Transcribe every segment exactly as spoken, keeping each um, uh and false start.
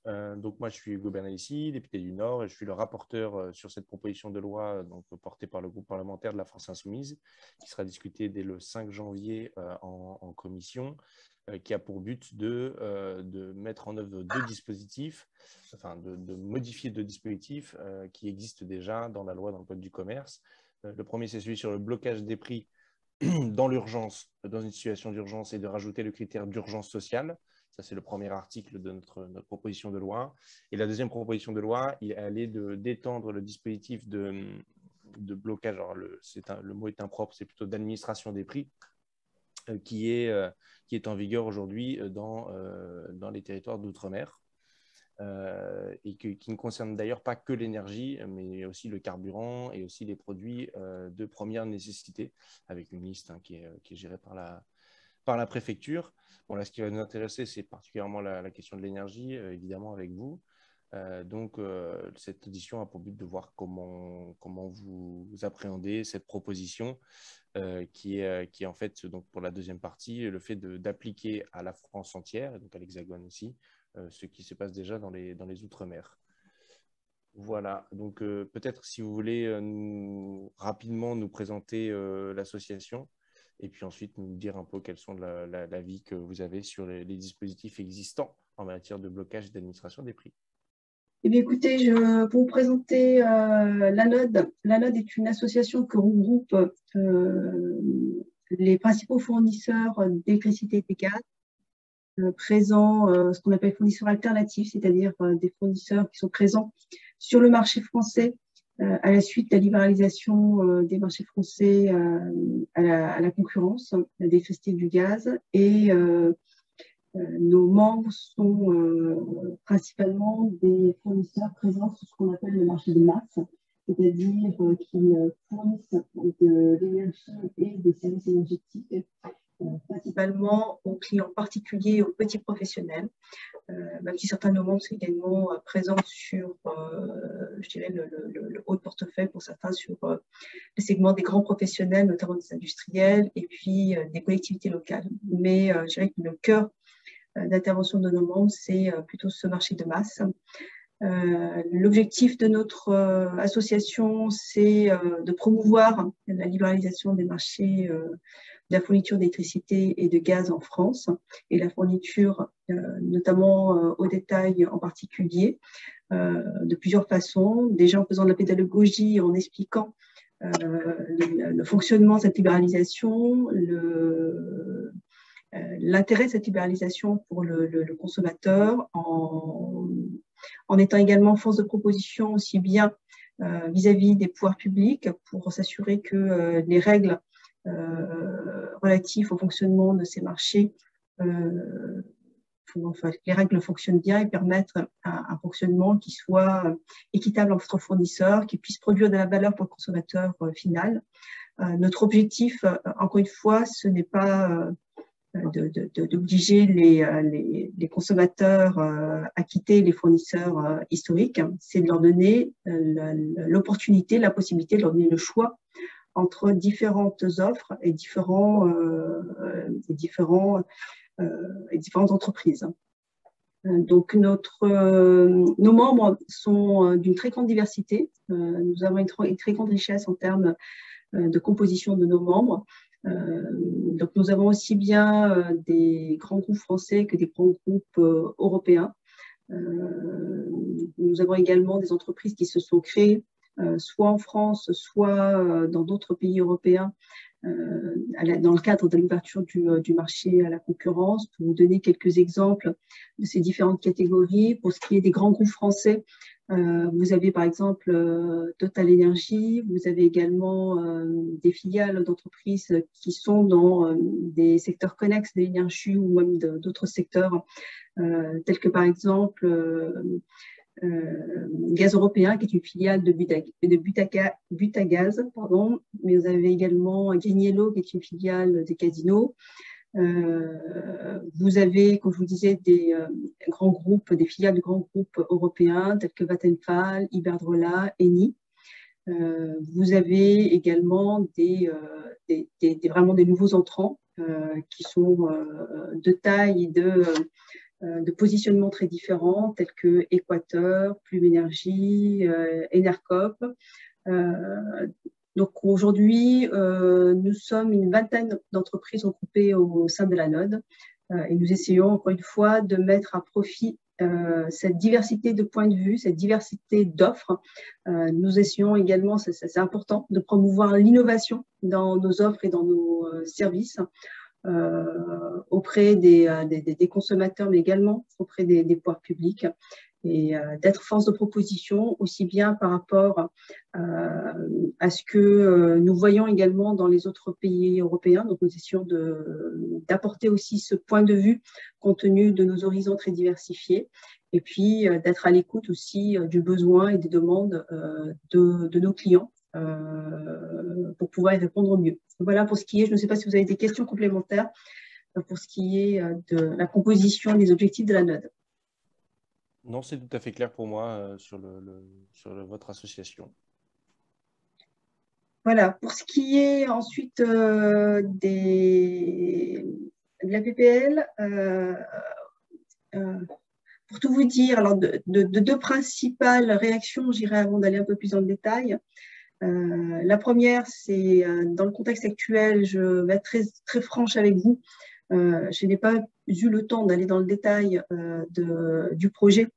Euh, donc moi, je suis Hugo Bernalicis, député du Nord, et je suis le rapporteur euh, sur cette proposition de loi donc, portée par le groupe parlementaire de la France Insoumise, qui sera discutée dès le cinq janvier euh, en, en commission, euh, qui a pour but de, euh, de mettre en œuvre deux dispositifs, enfin de, de modifier deux dispositifs euh, qui existent déjà dans la loi, dans le Code du commerce. Euh, le premier, c'est celui sur le blocage des prix dans l'urgence, dans une situation d'urgence, et de rajouter le critère d'urgence sociale. Ça, c'est le premier article de notre, notre proposition de loi. Et la deuxième proposition de loi, elle est d'étendre le dispositif de, de blocage. Alors, le, un, le mot est impropre, c'est plutôt d'administration des prix, euh, qui, est, euh, qui est en vigueur aujourd'hui dans, euh, dans les territoires d'outre-mer. Euh, et que, qui ne concerne d'ailleurs pas que l'énergie, mais aussi le carburant et aussi les produits euh, de première nécessité, avec une liste hein, qui, est, qui est gérée par la, par la préfecture. Bon, là, ce qui va nous intéresser, c'est particulièrement la, la question de l'énergie, euh, évidemment, avec vous. Euh, donc, euh, cette audition a pour but de voir comment, comment vous, vous appréhendez cette proposition euh, qui, est, qui est en fait, donc, pour la deuxième partie, le fait d'appliquer à la France entière, et donc à l'Hexagone aussi, euh, ce qui se passe déjà dans les, dans les Outre-mer. Voilà, donc euh, peut-être si vous voulez euh, nous, rapidement nous présenter euh, l'association et puis ensuite nous dire un peu quels sont la, la, l'avis que vous avez sur les, les dispositifs existants en matière de blocage et d'administration des prix. Eh bien, écoutez, je vais vous présenter euh, l'Anode. L'Anode est une association qui regroupe euh, les principaux fournisseurs d'électricité et de gaz, euh, présents, euh, ce qu'on appelle fournisseurs alternatifs, c'est-à-dire euh, des fournisseurs qui sont présents sur le marché français euh, à la suite de la libéralisation euh, des marchés français euh, à, la, à la concurrence d'électricité et du gaz. Et euh, Euh, nos membres sont euh, principalement des fournisseurs présents sur ce qu'on appelle le marché de masse, c'est-à-dire euh, qui fournissent de l'énergie et des services énergétiques, euh, principalement aux clients particuliers et aux petits professionnels, euh, même si certains de nos membres sont également euh, présents sur, euh, je dirais, le, le, le haut de portefeuille pour certains sur euh, le segment des grands professionnels, notamment des industriels, et puis euh, des collectivités locales. Mais euh, je dirais que le cœur d'intervention de nos membres, c'est plutôt ce marché de masse. Euh, L'objectif de notre euh, association, c'est euh, de promouvoir la libéralisation des marchés euh, de la fourniture d'électricité et de gaz en France et la fourniture, euh, notamment euh, au détail en particulier, euh, de plusieurs façons. Déjà en faisant de la pédagogie, en expliquant euh, le, le fonctionnement de cette libéralisation, le l'intérêt de cette libéralisation pour le, le, le consommateur, en, en étant également force de proposition aussi bien vis-à-vis euh, -vis des pouvoirs publics pour s'assurer que euh, les règles euh, relatives au fonctionnement de ces marchés, euh, enfin, les règles fonctionnent bien et permettent un, un fonctionnement qui soit équitable entre fournisseurs, qui puisse produire de la valeur pour le consommateur euh, final. Euh, notre objectif, euh, encore une fois, ce n'est pas euh, d'obliger les, les, les consommateurs à quitter les fournisseurs historiques, c'est de leur donner l'opportunité, la possibilité de leur donner le choix entre différentes offres et, différents, euh, et, différents, euh, et différentes entreprises. Donc, notre, euh, nos membres sont d'une très grande diversité. Euh, nous avons une, une très grande richesse en termes de composition de nos membres. Euh, donc, nous avons aussi bien euh, des grands groupes français que des grands groupes euh, européens. Euh, nous avons également des entreprises qui se sont créées euh, soit en France, soit euh, dans d'autres pays européens, euh, la, dans le cadre de l'ouverture du, du marché à la concurrence. Pour vous donner quelques exemples de ces différentes catégories, pour ce qui est des grands groupes français, Euh, vous avez par exemple euh, Total Energy, vous avez également euh, des filiales d'entreprises qui sont dans euh, des secteurs connexes de l'énergie ou même d'autres secteurs, euh, tels que par exemple euh, euh, Gaz Européen, qui est une filiale de, Buta, de Butaga, Butagaz, pardon. Mais vous avez également Green qui est une filiale des casinos. Euh, vous avez, comme je vous disais, des euh, grands groupes, des filiales de grands groupes européens tels que Vattenfall, Iberdrola, Eni. Euh, vous avez également des, euh, des, des, des, vraiment des nouveaux entrants euh, qui sont euh, de taille et de, euh, de positionnements très différents, tels que Équateur, Plume Énergie, euh, Enercop. Euh, donc aujourd'hui, euh, nous sommes une vingtaine d'entreprises regroupées au, au sein de la Node euh, et nous essayons encore une fois de mettre à profit euh, cette diversité de points de vue, cette diversité d'offres. Euh, nous essayons également, c'est important, de promouvoir l'innovation dans nos offres et dans nos euh, services euh, auprès des, des, des consommateurs, mais également auprès des, des pouvoirs publics, et euh, d'être force de proposition aussi bien par rapport euh, à ce que euh, nous voyons également dans les autres pays européens. Donc, nous essayons d'apporter aussi ce point de vue compte tenu de nos horizons très diversifiés, et puis euh, d'être à l'écoute aussi euh, du besoin et des demandes euh, de, de nos clients euh, pour pouvoir y répondre au mieux. Voilà pour ce qui est, je ne sais pas si vous avez des questions complémentaires pour ce qui est de la composition et des objectifs de la Node. Non, c'est tout à fait clair pour moi euh, sur, le, le, sur le, votre association. Voilà, pour ce qui est ensuite euh, des, de la P P L, euh, euh, pour tout vous dire, alors de, de, de deux principales réactions, j'irai avant d'aller un peu plus dans le détail. Euh, la première, c'est euh, dans le contexte actuel, je vais être très, très franche avec vous. Euh, je n'ai pas eu le temps d'aller dans le détail euh, de, du projet.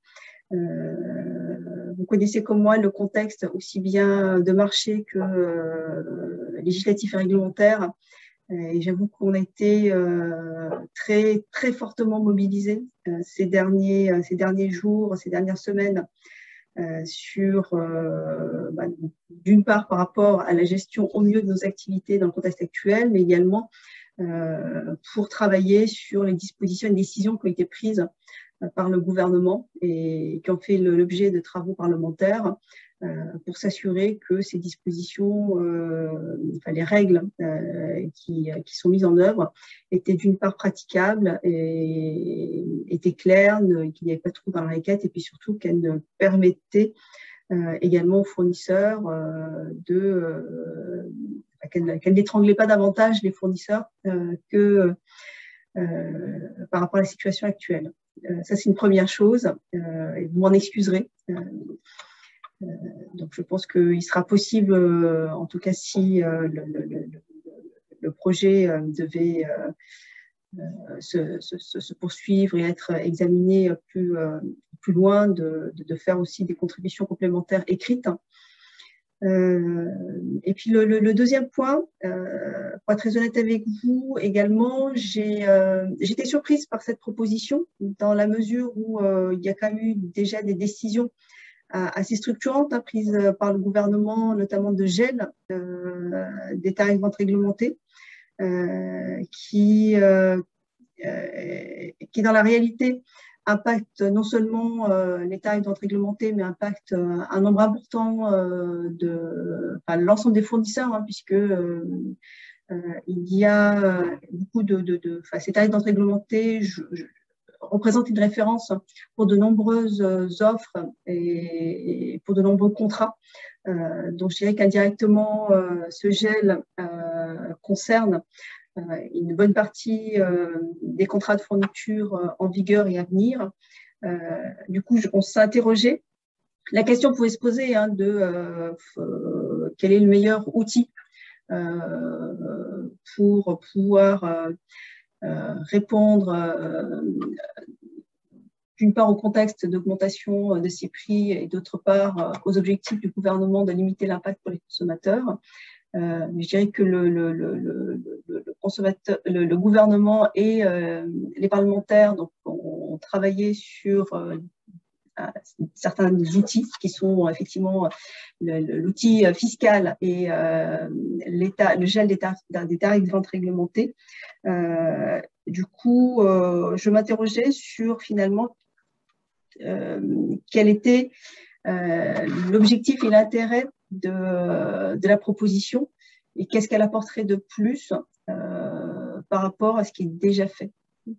Euh, vous connaissez comme moi le contexte aussi bien de marché que euh, législatif et réglementaire. Et j'avoue qu'on a été euh, très, très fortement mobilisés euh, ces, derniers, euh, ces derniers jours, ces dernières semaines, euh, sur, euh, bah, d'une part, par rapport à la gestion au mieux de nos activités dans le contexte actuel, mais également euh, pour travailler sur les dispositions et décisions qui ont été prises euh, par le gouvernement et qui ont fait l'objet de travaux parlementaires euh, pour s'assurer que ces dispositions, euh, enfin les règles euh, qui, qui sont mises en œuvre étaient d'une part praticables et étaient claires, qu'il n'y avait pas de trou dans la raquette, et puis surtout qu'elles permettaient euh, également aux fournisseurs euh, de euh, qu'elles qu'elles n'étranglaient pas davantage les fournisseurs euh, que euh, par rapport à la situation actuelle. Euh, ça, c'est une première chose, euh, et vous m'en excuserez. Euh, euh, donc, je pense qu'il sera possible, euh, en tout cas si euh, le, le, le, le projet euh, devait euh, euh, se, se, se, poursuivre et être examiné plus, euh, plus loin, de, de, de faire aussi des contributions complémentaires écrites. Euh, et puis le, le, le deuxième point, euh, pour être très honnête avec vous également, j'ai euh, été surprise par cette proposition dans la mesure où euh, il y a quand même eu déjà des décisions assez structurantes hein, prises par le gouvernement, notamment de gel euh, des tarifs de vente réglementés, euh, qui, euh, euh, qui dans la réalité impacte non seulement euh, les tarifs de vente réglementés, mais impacte euh, un nombre important euh, de enfin, l'ensemble des fournisseurs, hein, puisque euh, euh, il y a beaucoup de, de, de enfin, ces tarifs de vente réglementés je, je, représentent une référence pour de nombreuses offres et, et pour de nombreux contrats. Euh, donc, je dirais qu'indirectement, euh, ce gel euh, concerne euh, une bonne partie euh, des contrats de fourniture euh, en vigueur et à venir. Euh, du coup, on s'est interrogé. La question pouvait se poser hein, de euh, euh, quel est le meilleur outil euh, pour pouvoir euh, euh, répondre euh, d'une part au contexte d'augmentation de ces prix et d'autre part aux objectifs du gouvernement de limiter l'impact pour les consommateurs. Euh, je dirais que le, le, le, le, le, consommateur, le, le gouvernement et euh, les parlementaires donc, ont travaillé sur euh, certains outils qui sont effectivement l'outil fiscal et euh, le gel des tarifs, des tarifs de vente réglementés. Euh, du coup, euh, je m'interrogeais sur finalement euh, quel était euh, l'objectif et l'intérêt de, de la proposition et qu'est-ce qu'elle apporterait de plus euh, par rapport à ce qui est déjà fait.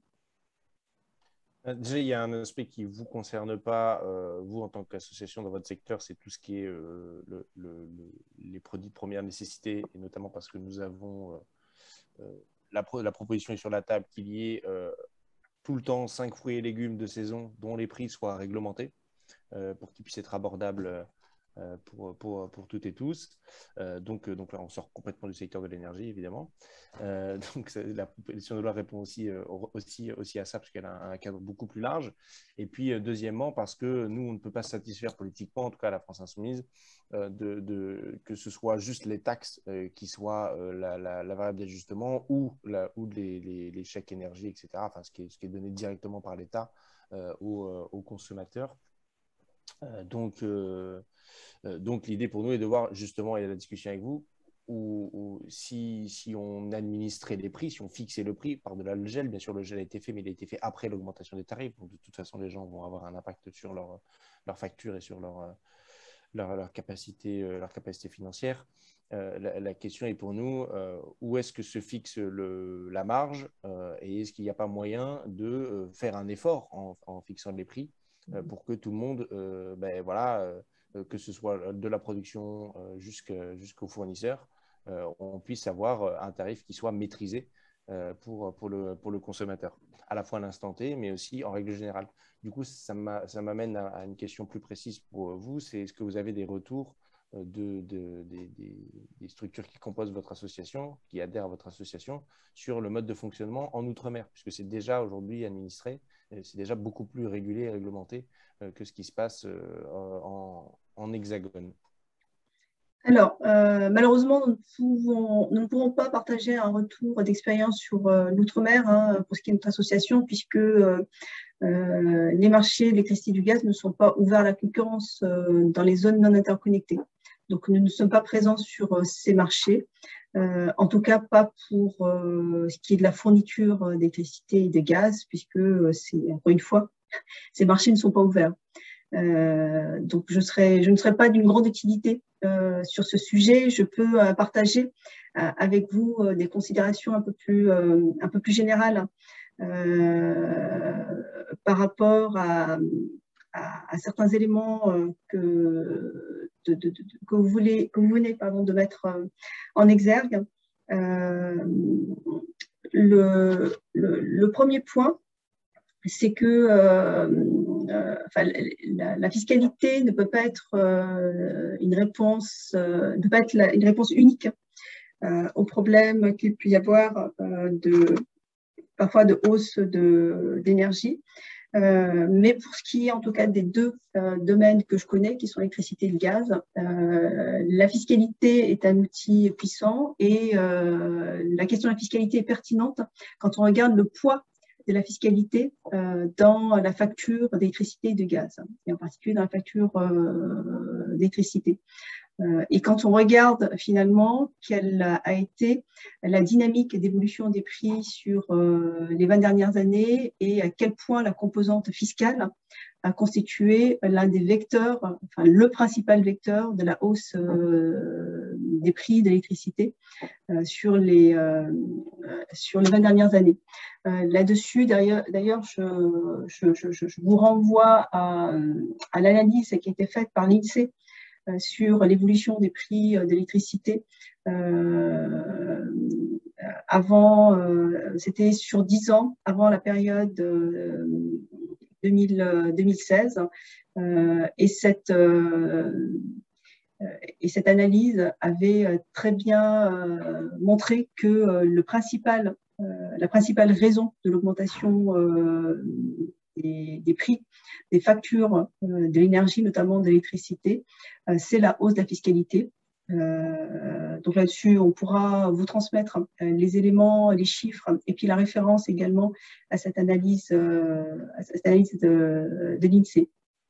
Déjà, il y a un aspect qui ne vous concerne pas, euh, vous en tant qu'association dans votre secteur, c'est tout ce qui est euh, le, le, le, les produits de première nécessité, et notamment parce que nous avons, euh, la, pro, la proposition est sur la table, qu'il y ait euh, tout le temps cinq fruits et légumes de saison dont les prix soient réglementés euh, pour qu'ils puissent être abordables euh, pour, pour, pour toutes et tous. Euh, donc, donc là, on sort complètement du secteur de l'énergie, évidemment. Euh, donc la proposition de loi répond aussi, euh, aussi, aussi à ça, parce qu'elle a un cadre beaucoup plus large. Et puis, euh, deuxièmement, parce que nous, on ne peut pas se satisfaire politiquement, en tout cas à la France Insoumise, euh, de, de, que ce soit juste les taxes euh, qui soient euh, la, la, la variable d'ajustement ou, la, ou les, les, les chèques énergie, et cetera. Enfin, ce qui est, ce qui est donné directement par l'État euh, aux, euh, aux consommateurs. Euh, donc, euh, euh, donc l'idée pour nous est de voir justement, et la discussion avec vous, où, où si, si on administrait les prix, si on fixait le prix, par-delà le gel, bien sûr le gel a été fait, mais il a été fait après l'augmentation des tarifs, donc de toute façon les gens vont avoir un impact sur leur, leur facture et sur leur, leur, leur, capacité, leur capacité financière. Euh, la, la question est pour nous, euh, où est-ce que se fixe le, la marge euh, et est-ce qu'il n'y a pas moyen de euh, faire un effort en, en fixant les prix euh, pour que tout le monde, euh, ben, voilà, euh, que ce soit de la production euh, jusqu'aux fournisseurs, euh, on puisse avoir un tarif qui soit maîtrisé euh, pour, pour, le, pour le consommateur, à la fois à l'instant T, mais aussi en règle générale. Du coup, ça m'amène à, à une question plus précise pour vous, c'est est-ce que vous avez des retours de, de, de, de, des structures qui composent votre association, qui adhèrent à votre association, sur le mode de fonctionnement en Outre-mer, puisque c'est déjà aujourd'hui administré, c'est déjà beaucoup plus régulé et réglementé euh, que ce qui se passe euh, en, en hexagone. Alors, euh, malheureusement, nous ne, pouvons, nous ne pourrons pas partager un retour d'expérience sur euh, l'outre-mer hein, pour ce qui est de notre association, puisque euh, euh, les marchés de l'électricité et du gaz ne sont pas ouverts à la concurrence euh, dans les zones non interconnectées. Donc, nous ne sommes pas présents sur euh, ces marchés, euh, en tout cas pas pour euh, ce qui est de la fourniture d'électricité et de gaz, puisque euh, c'est, encore une fois, ces marchés ne sont pas ouverts. Euh, donc, je, serai, je ne serai pas d'une grande utilité euh, sur ce sujet. Je peux euh, partager euh, avec vous euh, des considérations un peu plus, euh, un peu plus générales euh, par rapport à, à, à certains éléments euh, que, de, de, de, que, vous, voulez, que vous venez pardon, de mettre euh, en exergue. Euh, le, le, le premier point, c'est que euh, euh, enfin, la, la fiscalité ne peut pas être euh, une réponse, euh, ne peut pas être la, une réponse unique euh, aux problèmes qu'il peut y avoir euh, de parfois de hausse d'énergie. Euh, mais pour ce qui est en tout cas des deux euh, domaines que je connais, qui sont l'électricité et le gaz, euh, la fiscalité est un outil puissant et euh, la question de la fiscalité est pertinente quand on regarde le poids de la fiscalité euh, dans la facture d'électricité et de gaz, et en particulier dans la facture euh, d'électricité. Euh, et quand on regarde finalement quelle a été la dynamique d'évolution des prix sur euh, les vingt dernières années et à quel point la composante fiscale a constitué l'un des vecteurs, enfin le principal vecteur de la hausse euh, des prix de l'électricité euh, sur, les, euh, sur les vingt dernières années. Euh, Là-dessus, d'ailleurs, je, je, je, je vous renvoie à, à l'analyse qui a été faite par l'INSEE sur l'évolution des prix de l'électricité. Euh, avant, euh, c'était sur dix ans, avant la période euh, deux mille, deux mille seize. Euh, et, cette, euh, et cette analyse avait très bien euh, montré que euh, le principal, euh, la principale raison de l'augmentation euh, Des, des prix, des factures euh, de l'énergie, notamment de l'électricité, euh, c'est la hausse de la fiscalité. Euh, donc là-dessus, on pourra vous transmettre euh, les éléments, les chiffres, et puis la référence également à cette analyse, euh, à cette analyse de, de l'INSEE.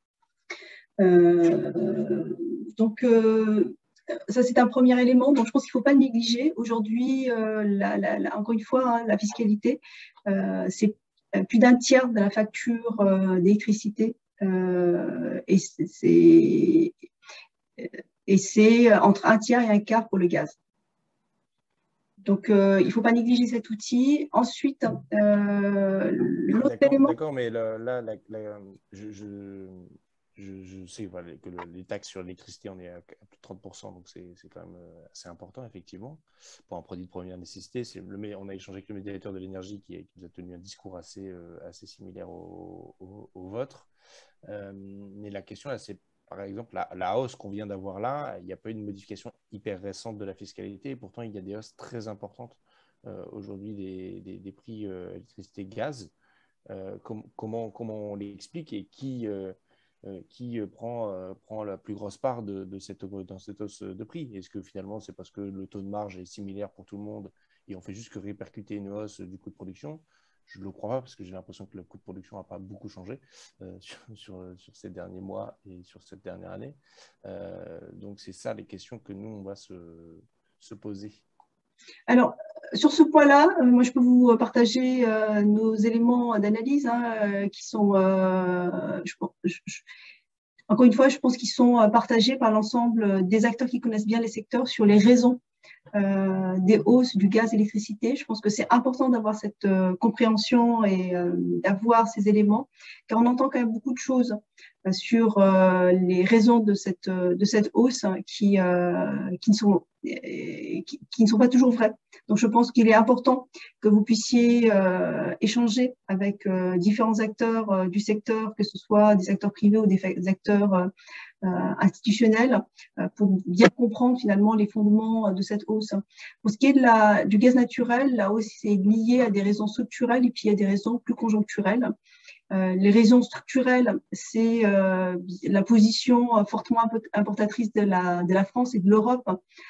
Euh, donc, euh, ça, c'est un premier élément. Donc, je pense qu'il ne faut pas le négliger. Aujourd'hui, euh, la, la, la, encore une fois, hein, la fiscalité, euh, c'est plus d'un tiers de la facture euh, d'électricité euh, et c'est et c'est entre un tiers et un quart pour le gaz. Donc, euh, il ne faut pas négliger cet outil. Ensuite, euh, l'autre élément… D'accord, mais là, là la, la, je, je, je, je sais voilà, que le, les taxes sur l'électricité, on est à plus de trente pour cent, donc c'est quand même assez important, effectivement. Pour un produit de première nécessité, le, on a échangé avec le médiateur de l'énergie qui, qui nous a tenu un discours assez, euh, assez similaire au, au, au vôtre. Euh, mais la question, là, c'est par exemple la, la hausse qu'on vient d'avoir là. Il n'y a pas eu une modification hyper récente de la fiscalité, et pourtant, il y a des hausses très importantes euh, aujourd'hui des, des, des prix euh, électricité gaz. Euh, com comment, comment on l'explique et qui, euh, euh, qui euh, prend, euh, prend la plus grosse part de, de cette, dans cette hausse de prix? Est-ce que finalement c'est parce que le taux de marge est similaire pour tout le monde et on fait juste que répercuter une hausse du coût de production? Je ne le crois pas parce que j'ai l'impression que le coût de production n'a pas beaucoup changé euh, sur, sur, sur ces derniers mois et sur cette dernière année. Euh, donc c'est ça les questions que nous on va se, se poser. Alors, sur ce point-là, euh, moi, je peux vous partager euh, nos éléments d'analyse hein, euh, qui sont, euh, je, je, je, encore une fois, je pense qu'ils sont partagés par l'ensemble des acteurs qui connaissent bien les secteurs sur les raisons euh, des hausses du gaz et l'électricité. Je pense que c'est important d'avoir cette euh, compréhension et euh, d'avoir ces éléments, car on entend quand même beaucoup de choses euh, sur euh, les raisons de cette, de cette hausse hein, qui, euh, qui, ne sont, qui, qui ne sont pas toujours vraies. Donc, je pense qu'il est important que vous puissiez euh, échanger avec euh, différents acteurs euh, du secteur, que ce soit des acteurs privés ou des acteurs euh, Euh, institutionnelle euh, pour bien comprendre finalement les fondements de cette hausse. Pour ce qui est de la, du gaz naturel, la hausse est liée à des raisons structurelles et puis à des raisons plus conjoncturelles. Euh, les raisons structurelles, c'est euh, la position fortement importatrice de la, de la France et de l'Europe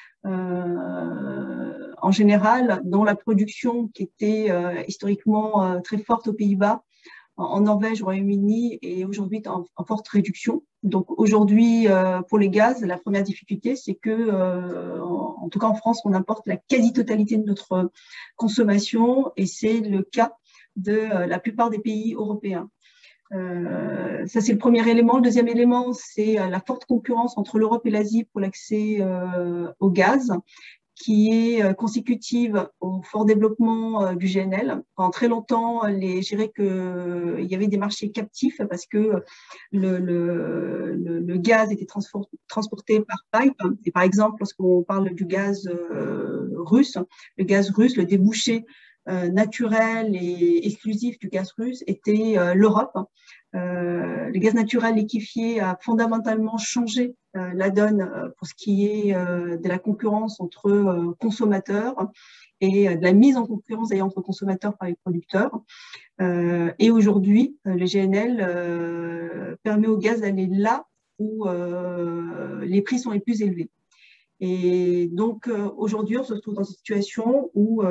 euh, en général, dont la production qui était euh, historiquement euh, très forte aux Pays-Bas, en Norvège, au Royaume-Uni, et aujourd'hui en, en forte réduction. Donc aujourd'hui, euh, pour les gaz, la première difficulté, c'est que, euh, en, en tout cas en France, on importe la quasi-totalité de notre consommation, et c'est le cas de euh, la plupart des pays européens. Euh, ça, c'est le premier élément. Le deuxième élément, c'est euh, la forte concurrence entre l'Europe et l'Asie pour l'accès euh, au gaz, qui est consécutive au fort développement du G N L. Pendant très longtemps, les, je dirais qu'il y avait des marchés captifs parce que le, le, le, le gaz était transporté par pipe. Et par exemple, lorsqu'on parle du gaz euh, russe, le gaz russe, le débouché euh, naturel et exclusif du gaz russe était euh, l'Europe. Euh, le gaz naturel liquéfié a fondamentalement changé euh, la donne euh, pour ce qui est euh, de la concurrence entre euh, consommateurs et euh, de la mise en concurrence d'ailleurs entre consommateurs par les producteurs. Euh, et aujourd'hui, euh, le G N L euh, permet au gaz d'aller là où euh, les prix sont les plus élevés. Et donc euh, aujourd'hui, on se retrouve dans une situation où euh,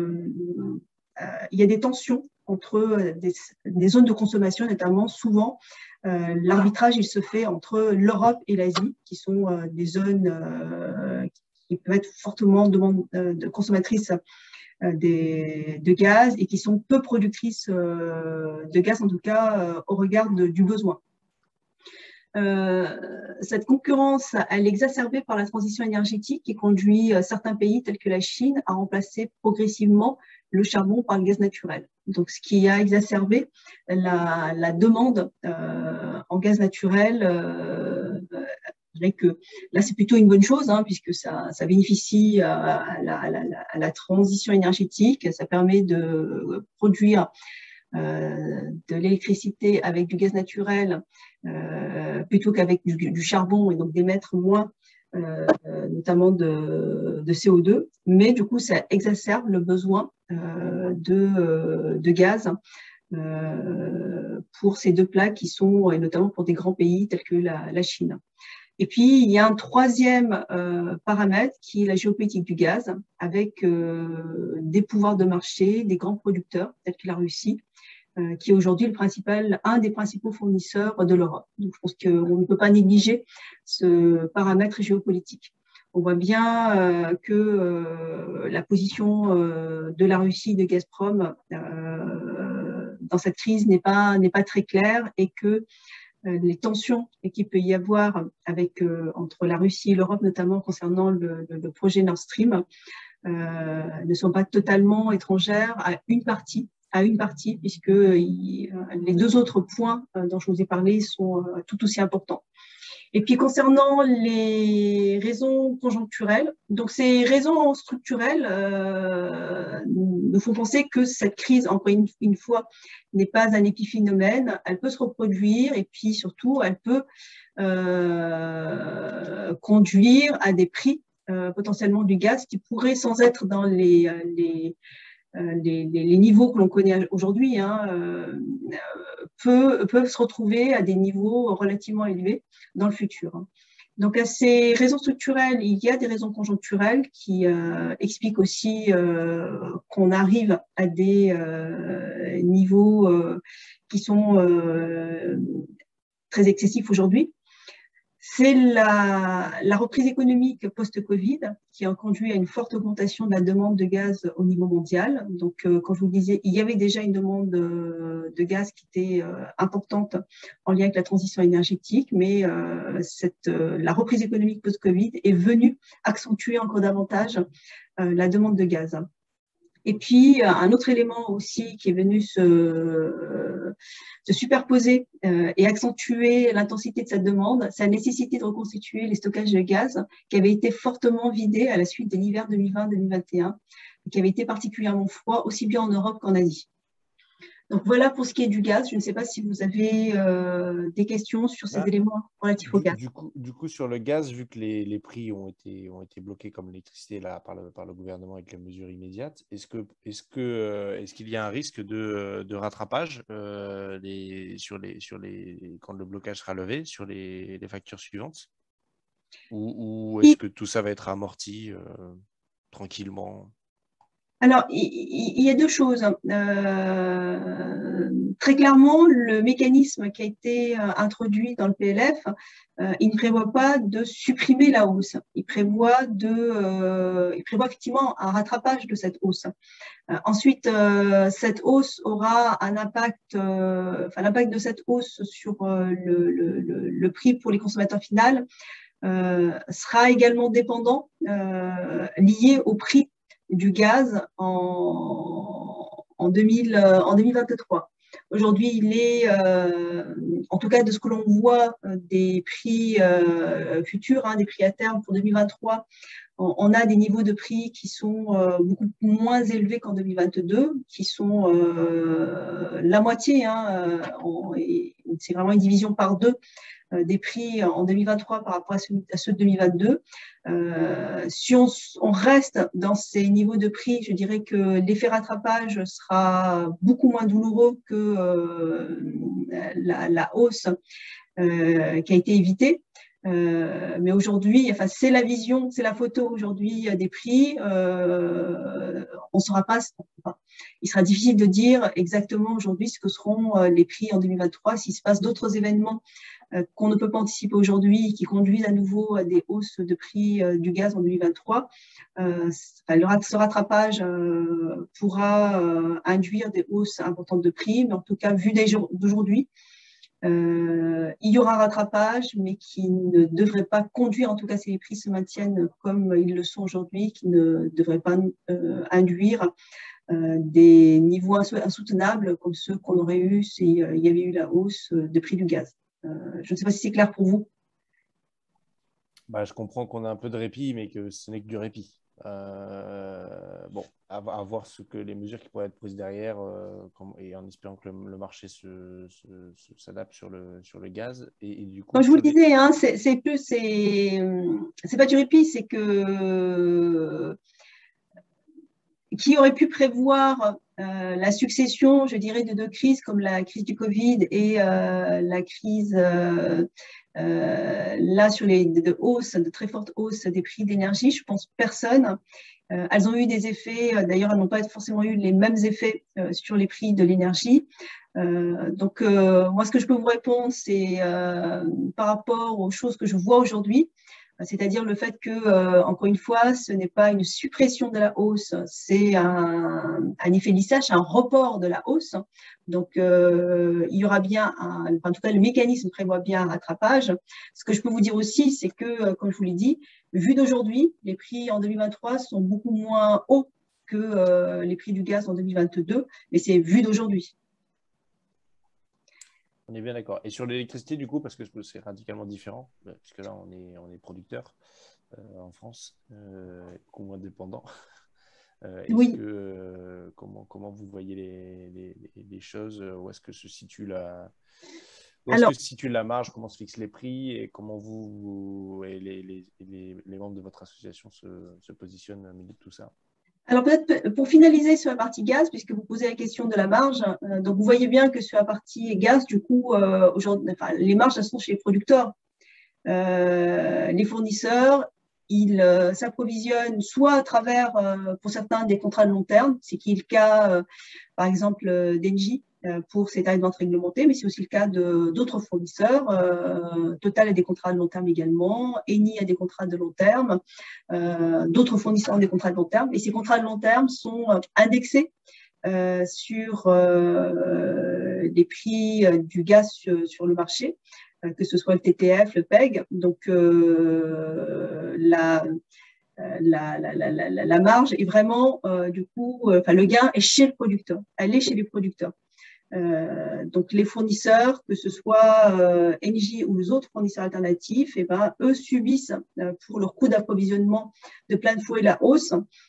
euh, il y a des tensions entre des, des zones de consommation, notamment souvent euh, l'arbitrage il se fait entre l'Europe et l'Asie, qui sont euh, des zones euh, qui peuvent être fortement demande, euh, de consommatrices euh, des, de gaz et qui sont peu productrices euh, de gaz, en tout cas euh, au regard de, du besoin. Euh, cette concurrence, elle est exacerbée par la transition énergétique qui conduit euh, certains pays tels que la Chine à remplacer progressivement le charbon par le gaz naturel. Donc, ce qui a exacerbé la, la demande euh, en gaz naturel. Euh, je dirais que là, c'est plutôt une bonne chose, hein, puisque ça, ça bénéficie à la, à, la, à la transition énergétique. Ça permet de produire Euh, de l'électricité avec du gaz naturel euh, plutôt qu'avec du, du charbon et donc d'émettre moins euh, notamment de, de C O deux, mais du coup ça exacerbe le besoin euh, de, de gaz euh, pour ces deux plaques qui sont, et notamment pour des grands pays tels que la, la Chine. Et puis, il y a un troisième euh, paramètre qui est la géopolitique du gaz, avec euh, des pouvoirs de marché, des grands producteurs tels que la Russie, euh, qui est aujourd'hui le principal, un des principaux fournisseurs de l'Europe. Donc, je pense qu'on ne peut pas négliger ce paramètre géopolitique. On voit bien euh, que euh, la position euh, de la Russie, de Gazprom, euh, dans cette crise n'est pas, n'est pas très claire et que les tensions qu'il peut y avoir avec, euh, entre la Russie et l'Europe, notamment concernant le, le, le projet Nord Stream, euh, ne sont pas totalement étrangères à une partie, à une partie, puisque il, les deux autres points dont je vous ai parlé sont tout aussi importants. Et puis concernant les raisons conjoncturelles, donc ces raisons structurelles euh, nous font penser que cette crise, encore une, une fois, n'est pas un épiphénomène, elle peut se reproduire et puis surtout elle peut euh, conduire à des prix euh, potentiellement du gaz qui pourraient, sans être dans les, les Les, les, les niveaux que l'on connaît aujourd'hui, hein, euh, peut, peuvent se retrouver à des niveaux relativement élevés dans le futur. Donc, à ces raisons structurelles, il y a des raisons conjoncturelles qui euh, expliquent aussi euh, qu'on arrive à des euh, niveaux euh, qui sont euh, très excessifs aujourd'hui. C'est la, la reprise économique post-Covid qui a conduit à une forte augmentation de la demande de gaz au niveau mondial. Donc, euh, comme je vous le disais, il y avait déjà une demande de, de gaz qui était euh, importante en lien avec la transition énergétique, mais euh, cette, euh, la reprise économique post-Covid est venue accentuer encore davantage euh, la demande de gaz. Et puis, un autre élément aussi qui est venu se, euh, se superposer euh, et accentuer l'intensité de cette demande, c'est la nécessité de reconstituer les stockages de gaz qui avaient été fortement vidés à la suite de l'hiver deux mille vingt deux mille vingt et un, et qui avaient été particulièrement froids, aussi bien en Europe qu'en Asie. Donc voilà pour ce qui est du gaz. Je ne sais pas si vous avez euh, des questions sur ces Ah, éléments relatifs du, au gaz. du coup, du coup, sur le gaz, vu que les, les prix ont été, ont été bloqués comme l'électricité là, par, le, par le gouvernement avec les mesures immédiates, est-ce que, est-ce que, euh, est-ce qu'il y a un risque de, de rattrapage euh, les, sur les, sur les, quand le blocage sera levé sur les, les factures suivantes? Ou, ou est-ce que tout ça va être amorti euh, tranquillement? Alors, il y a deux choses. Euh, très clairement, le mécanisme qui a été introduit dans le P L F, euh, il ne prévoit pas de supprimer la hausse. Il prévoit, de, euh, il prévoit effectivement un rattrapage de cette hausse. Euh, ensuite, euh, cette hausse aura un impact, euh, enfin l'impact de cette hausse sur euh, le, le, le, le prix pour les consommateurs finaux euh, sera également dépendant, euh, lié au prix du gaz en, en, deux mille, en deux mille vingt-trois. Aujourd'hui, il est, euh, en tout cas de ce que l'on voit euh, des prix euh, futurs, hein, des prix à terme pour deux mille vingt-trois, on, on a des niveaux de prix qui sont euh, beaucoup moins élevés qu'en deux mille vingt-deux, qui sont euh, la moitié, hein, c'est vraiment une division par deux des prix en deux mille vingt-trois par rapport à ceux, à ceux de deux mille vingt-deux. Euh, si on, on reste dans ces niveaux de prix, je dirais que l'effet rattrapage sera beaucoup moins douloureux que euh, la, la hausse euh, qui a été évitée. Euh, mais aujourd'hui, enfin, c'est la vision, c'est la photo aujourd'hui des prix. Euh, on ne saura pas. Enfin, il sera difficile de dire exactement aujourd'hui ce que seront les prix en deux mille vingt-trois s'il se passe d'autres événements euh, qu'on ne peut pas anticiper aujourd'hui, qui conduisent à nouveau à des hausses de prix euh, du gaz en deux mille vingt-trois. Euh, enfin, le, ce rattrapage euh, pourra euh, induire des hausses importantes de prix, mais en tout cas, vu d'aujourd'hui, Euh, il y aura un rattrapage, mais qui ne devrait pas conduire, en tout cas si les prix se maintiennent comme ils le sont aujourd'hui, qui ne devrait pas euh, induire euh, des niveaux insoutenables comme ceux qu'on aurait eu s'il euh, y avait eu la hausse de prix du gaz. Euh, je ne sais pas si c'est clair pour vous. Bah, je comprends qu'on a un peu de répit, mais que ce n'est que du répit. Euh, bon, à, à voir ce que les mesures qui pourraient être prises derrière, euh, comme, et en espérant que le, le marché se, se, se, s'adapte sur le, sur le gaz. Et, et du coup, Comme je vous le les... disais, hein, c'est plus, c'est pas du répit, c'est que qui aurait pu prévoir euh, la succession, je dirais, de deux crises comme la crise du Covid et euh, la crise euh, euh, là sur les de hausse, de très fortes hausses des prix d'énergie. Je pense personne. Euh, elles ont eu des effets, d'ailleurs, elles n'ont pas forcément eu les mêmes effets euh, sur les prix de l'énergie. Euh, donc, euh, moi, ce que je peux vous répondre, c'est euh, par rapport aux choses que je vois aujourd'hui, c'est-à-dire le fait que, euh, encore une fois, ce n'est pas une suppression de la hausse, c'est un, un effet lissage, un report de la hausse. Donc, euh, il y aura bien, un, en tout cas, le mécanisme prévoit bien un rattrapage. Ce que je peux vous dire aussi, c'est que, comme je vous l'ai dit, vu d'aujourd'hui, les prix en deux mille vingt-trois sont beaucoup moins hauts que euh, les prix du gaz en deux mille vingt-deux, mais c'est vu d'aujourd'hui. On est bien d'accord. Et sur l'électricité, du coup, parce que c'est radicalement différent, puisque là, on est, on est producteur euh, en France, euh, moins dépendant. Euh, est-ce Oui. que, euh, comment, comment vous voyez les, les, les choses? Où est-ce que se situe la, où est-ce Alors, que se situe la marge? Comment se fixent les prix? Et comment vous, vous et les, les, les, les membres de votre association se, se positionnent au milieu de tout ça? Alors peut-être pour finaliser sur la partie gaz, puisque vous posez la question de la marge, euh, donc vous voyez bien que sur la partie gaz, du coup, euh, aujourd'hui, enfin, les marges, elles sont chez les producteurs. Euh, les fournisseurs, ils euh, s'approvisionnent soit à travers, euh, pour certains, des contrats de long terme, c'est qui est le cas, euh, par exemple, euh, d'Engie euh, pour ses tarifs de vente réglementés, mais c'est aussi le cas d'autres fournisseurs. Euh, Total a des contrats de long terme également, Eni a des contrats de long terme, euh, d'autres fournisseurs ont des contrats de long terme, et ces contrats de long terme sont euh, indexés euh, sur euh, les prix euh, du gaz sur, sur le marché, euh, que ce soit le T T F, le P E G. Donc, euh, la, la, la, la, la, la marge est vraiment, euh, du coup, euh, enfin, le gain est chez le producteur, elle est chez les producteurs. Euh, donc, les fournisseurs, que ce soit euh, Engie ou les autres fournisseurs alternatifs, eh ben, eux subissent euh, pour leur coût d'approvisionnement de plein fouet la hausse.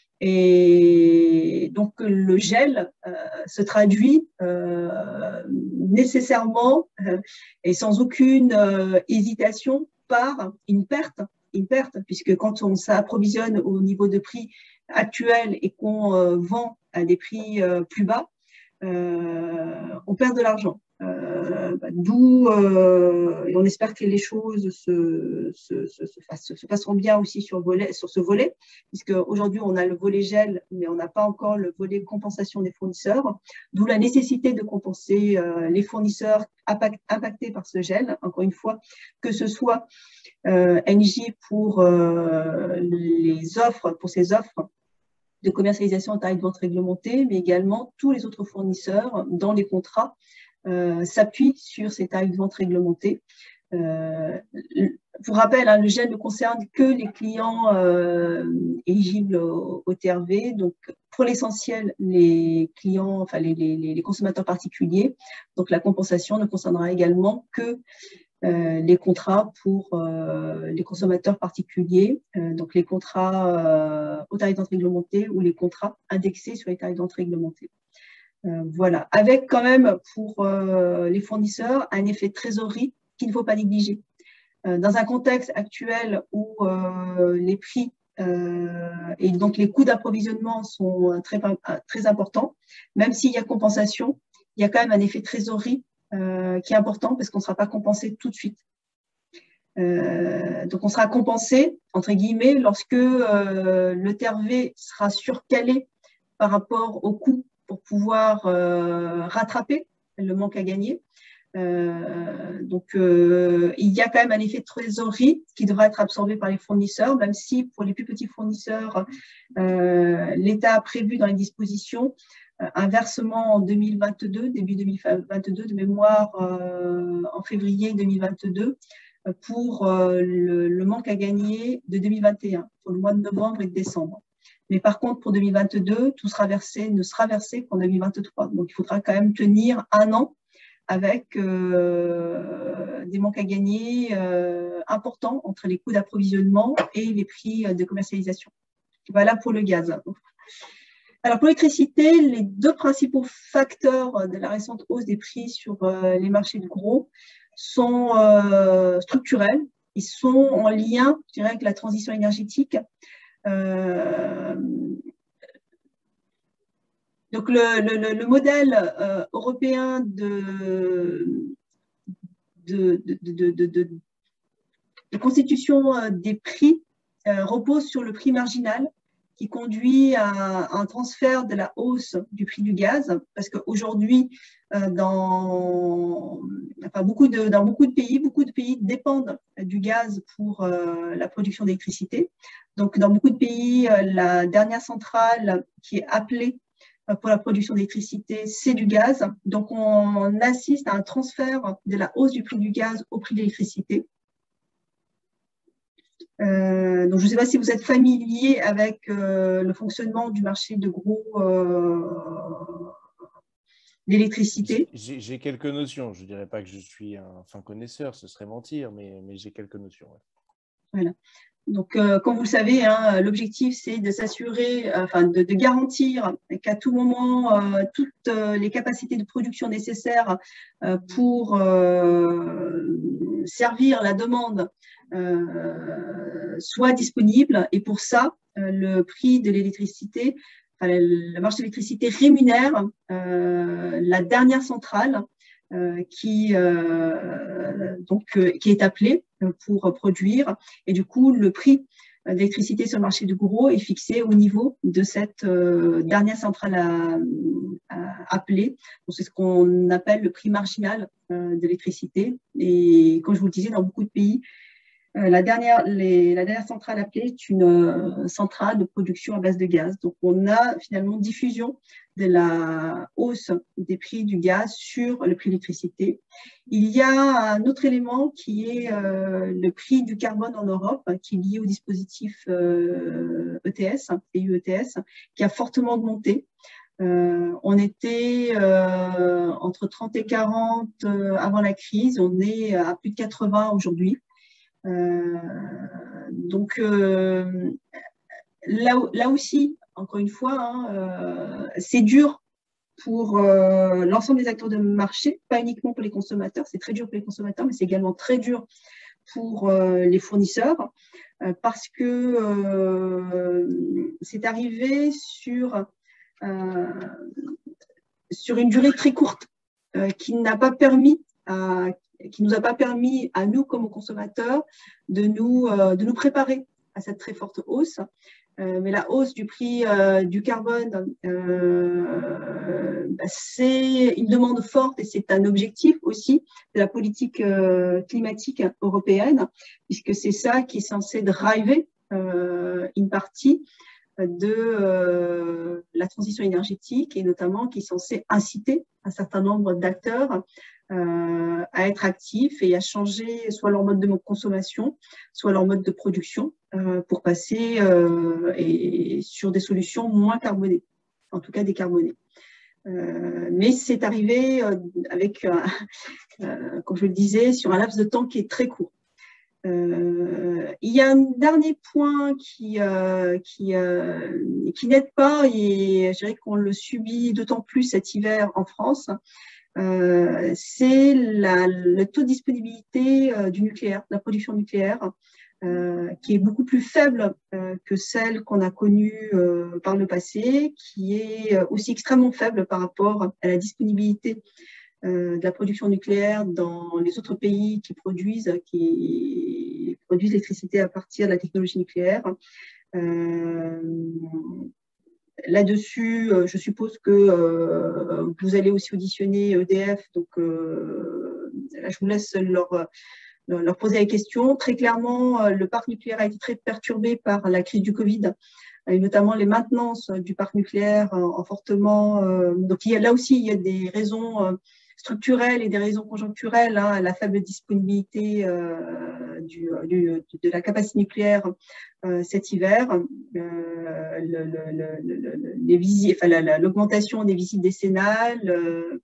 Et donc, le gel euh, se traduit euh, nécessairement euh, et sans aucune euh, hésitation par une perte, une perte, puisque quand on s'approvisionne au niveau de prix actuel et qu'on euh, vend à des prix euh, plus bas, euh, on perd de l'argent. Euh, bah, D'où, euh, et on espère que les choses se, se, se, se, fassent, se passeront bien aussi sur, volet, sur ce volet, puisque aujourd'hui on a le volet gel, mais on n'a pas encore le volet compensation des fournisseurs. D'où la nécessité de compenser euh, les fournisseurs impactés par ce gel. Encore une fois, que ce soit euh, Engie pour euh, les offres, pour ses offres de commercialisation en tarif de vente réglementé, mais également tous les autres fournisseurs dans les contrats euh, s'appuient sur ces tarifs de vente réglementés. Euh, pour rappel, hein, le gel ne concerne que les clients euh, éligibles au, au T R V, donc pour l'essentiel les clients, enfin les, les, les consommateurs particuliers. Donc la compensation ne concernera également que Euh, les contrats pour euh, les consommateurs particuliers, euh, donc les contrats euh, au tarif de vente réglementé ou les contrats indexés sur les tarifs de vente réglementés. Euh, voilà, avec quand même pour euh, les fournisseurs un effet de trésorerie qu'il ne faut pas négliger. Euh, dans un contexte actuel où euh, les prix euh, et donc les coûts d'approvisionnement sont très, très importants, même s'il y a compensation, il y a quand même un effet de trésorerie Euh, qui est important parce qu'on ne sera pas compensé tout de suite. Euh, donc, on sera compensé, entre guillemets, lorsque euh, le T R V sera surcalé par rapport au coût pour pouvoir euh, rattraper le manque à gagner. Euh, donc, euh, il y a quand même un effet de trésorerie qui devra être absorbé par les fournisseurs, même si pour les plus petits fournisseurs, euh, l'État a prévu dans les dispositions un versement en deux mille vingt-deux, début deux mille vingt-deux, de mémoire euh, en février deux mille vingt-deux, pour euh, le, le manque à gagner de deux mille vingt et un, pour le mois de novembre et de décembre. Mais par contre, pour deux mille vingt-deux, tout sera versé, ne sera versé qu'en deux mille vingt-trois. Donc, il faudra quand même tenir un an avec euh, des manques à gagner euh, importants entre les coûts d'approvisionnement et les prix de commercialisation. Voilà pour le gaz. Alors, pour l'électricité, les deux principaux facteurs de la récente hausse des prix sur euh, les marchés de gros sont euh, structurels. Ils sont en lien, je dirais, avec la transition énergétique. Euh, donc, le, le, le modèle euh, européen de, de, de, de, de, de, de constitution des prix euh, repose sur le prix marginal, qui conduit à un transfert de la hausse du prix du gaz, parce qu'aujourd'hui, euh, dans, enfin, beaucoup de, dans beaucoup de pays, beaucoup de pays dépendent du gaz pour euh, la production d'électricité. Donc, dans beaucoup de pays, euh, la dernière centrale qui est appelée euh, pour la production d'électricité, c'est du gaz. Donc, on assiste à un transfert de la hausse du prix du gaz au prix de l'électricité. Euh, donc, je ne sais pas si vous êtes familier avec euh, le fonctionnement du marché de gros euh, d'électricité. J'ai quelques notions. Je ne dirais pas que je suis un fin connaisseur, ce serait mentir, mais, mais j'ai quelques notions. Ouais. Voilà. Donc, euh, comme vous le savez, hein, l'objectif, c'est de s'assurer, euh, enfin, de, de garantir qu'à tout moment, euh, toutes euh, les capacités de production nécessaires euh, pour euh, servir la demande euh, soient disponibles. Et pour ça, euh, le prix de l'électricité, enfin, le marché de l'électricité rémunère euh, la dernière centrale euh, qui, euh, donc, euh, qui est appelée pour produire. Et du coup, le prix d'électricité sur le marché de gros est fixé au niveau de cette euh, dernière centrale à, à appeler. C'est ce qu'on appelle le prix marginal euh, de l'électricité. Et comme je vous le disais, dans beaucoup de pays, euh, la, dernière, les, la dernière centrale appelée est une euh, centrale de production à base de gaz. Donc, on a finalement diffusion de la hausse des prix du gaz sur le prix de l'électricité. Il y a un autre élément qui est euh, le prix du carbone en Europe, qui est lié au dispositif euh, E T S, E U E T S, qui a fortement augmenté. Euh, on était euh, entre trente et quarante euh, avant la crise, on est à plus de quatre-vingts aujourd'hui. Euh, donc, euh, là, là aussi, encore une fois, hein, euh, c'est dur pour euh, l'ensemble des acteurs de marché, pas uniquement pour les consommateurs, c'est très dur pour les consommateurs, mais c'est également très dur pour euh, les fournisseurs, euh, parce que euh, c'est arrivé sur, euh, sur une durée très courte, euh, qui n'a pas permis à qui nous a pas permis à nous, comme aux consommateurs, de nous, euh, de nous préparer à cette très forte hausse. Euh, mais la hausse du prix euh, du carbone, euh, bah, c'est une demande forte et c'est un objectif aussi de la politique euh, climatique européenne, puisque c'est ça qui est censé driver euh, une partie de euh, la transition énergétique et notamment qui est censé inciter un certain nombre d'acteurs euh, à être actifs et à changer soit leur mode de consommation, soit leur mode de production euh, pour passer euh, et, sur des solutions moins carbonées, en tout cas décarbonées. Euh, mais c'est arrivé euh, avec, euh, euh, comme je le disais, sur un laps de temps qui est très court. Euh, il y a un dernier point qui, euh, qui, euh, qui n'aide pas et je dirais qu'on le subit d'autant plus cet hiver en France, euh, c'est le taux de disponibilité euh, du nucléaire, de la production nucléaire, euh, qui est beaucoup plus faible euh, que celle qu'on a connue euh, par le passé, qui est aussi extrêmement faible par rapport à la disponibilité de la production nucléaire dans les autres pays qui produisent, qui produisent l'électricité à partir de la technologie nucléaire. Euh, Là-dessus, je suppose que euh, vous allez aussi auditionner E D F, donc euh, là, je vous laisse leur, leur poser la question. Très clairement, le parc nucléaire a été très perturbé par la crise du Covid, et notamment les maintenances du parc nucléaire en, en fortement. Euh, donc, il y a, là aussi, il y a des raisons euh, structurelles et des raisons conjoncturelles, hein, la faible disponibilité euh, du, du, de la capacité nucléaire euh, cet hiver, euh, le, le, le, les visites, enfin, l'augmentation des visites décennales, euh,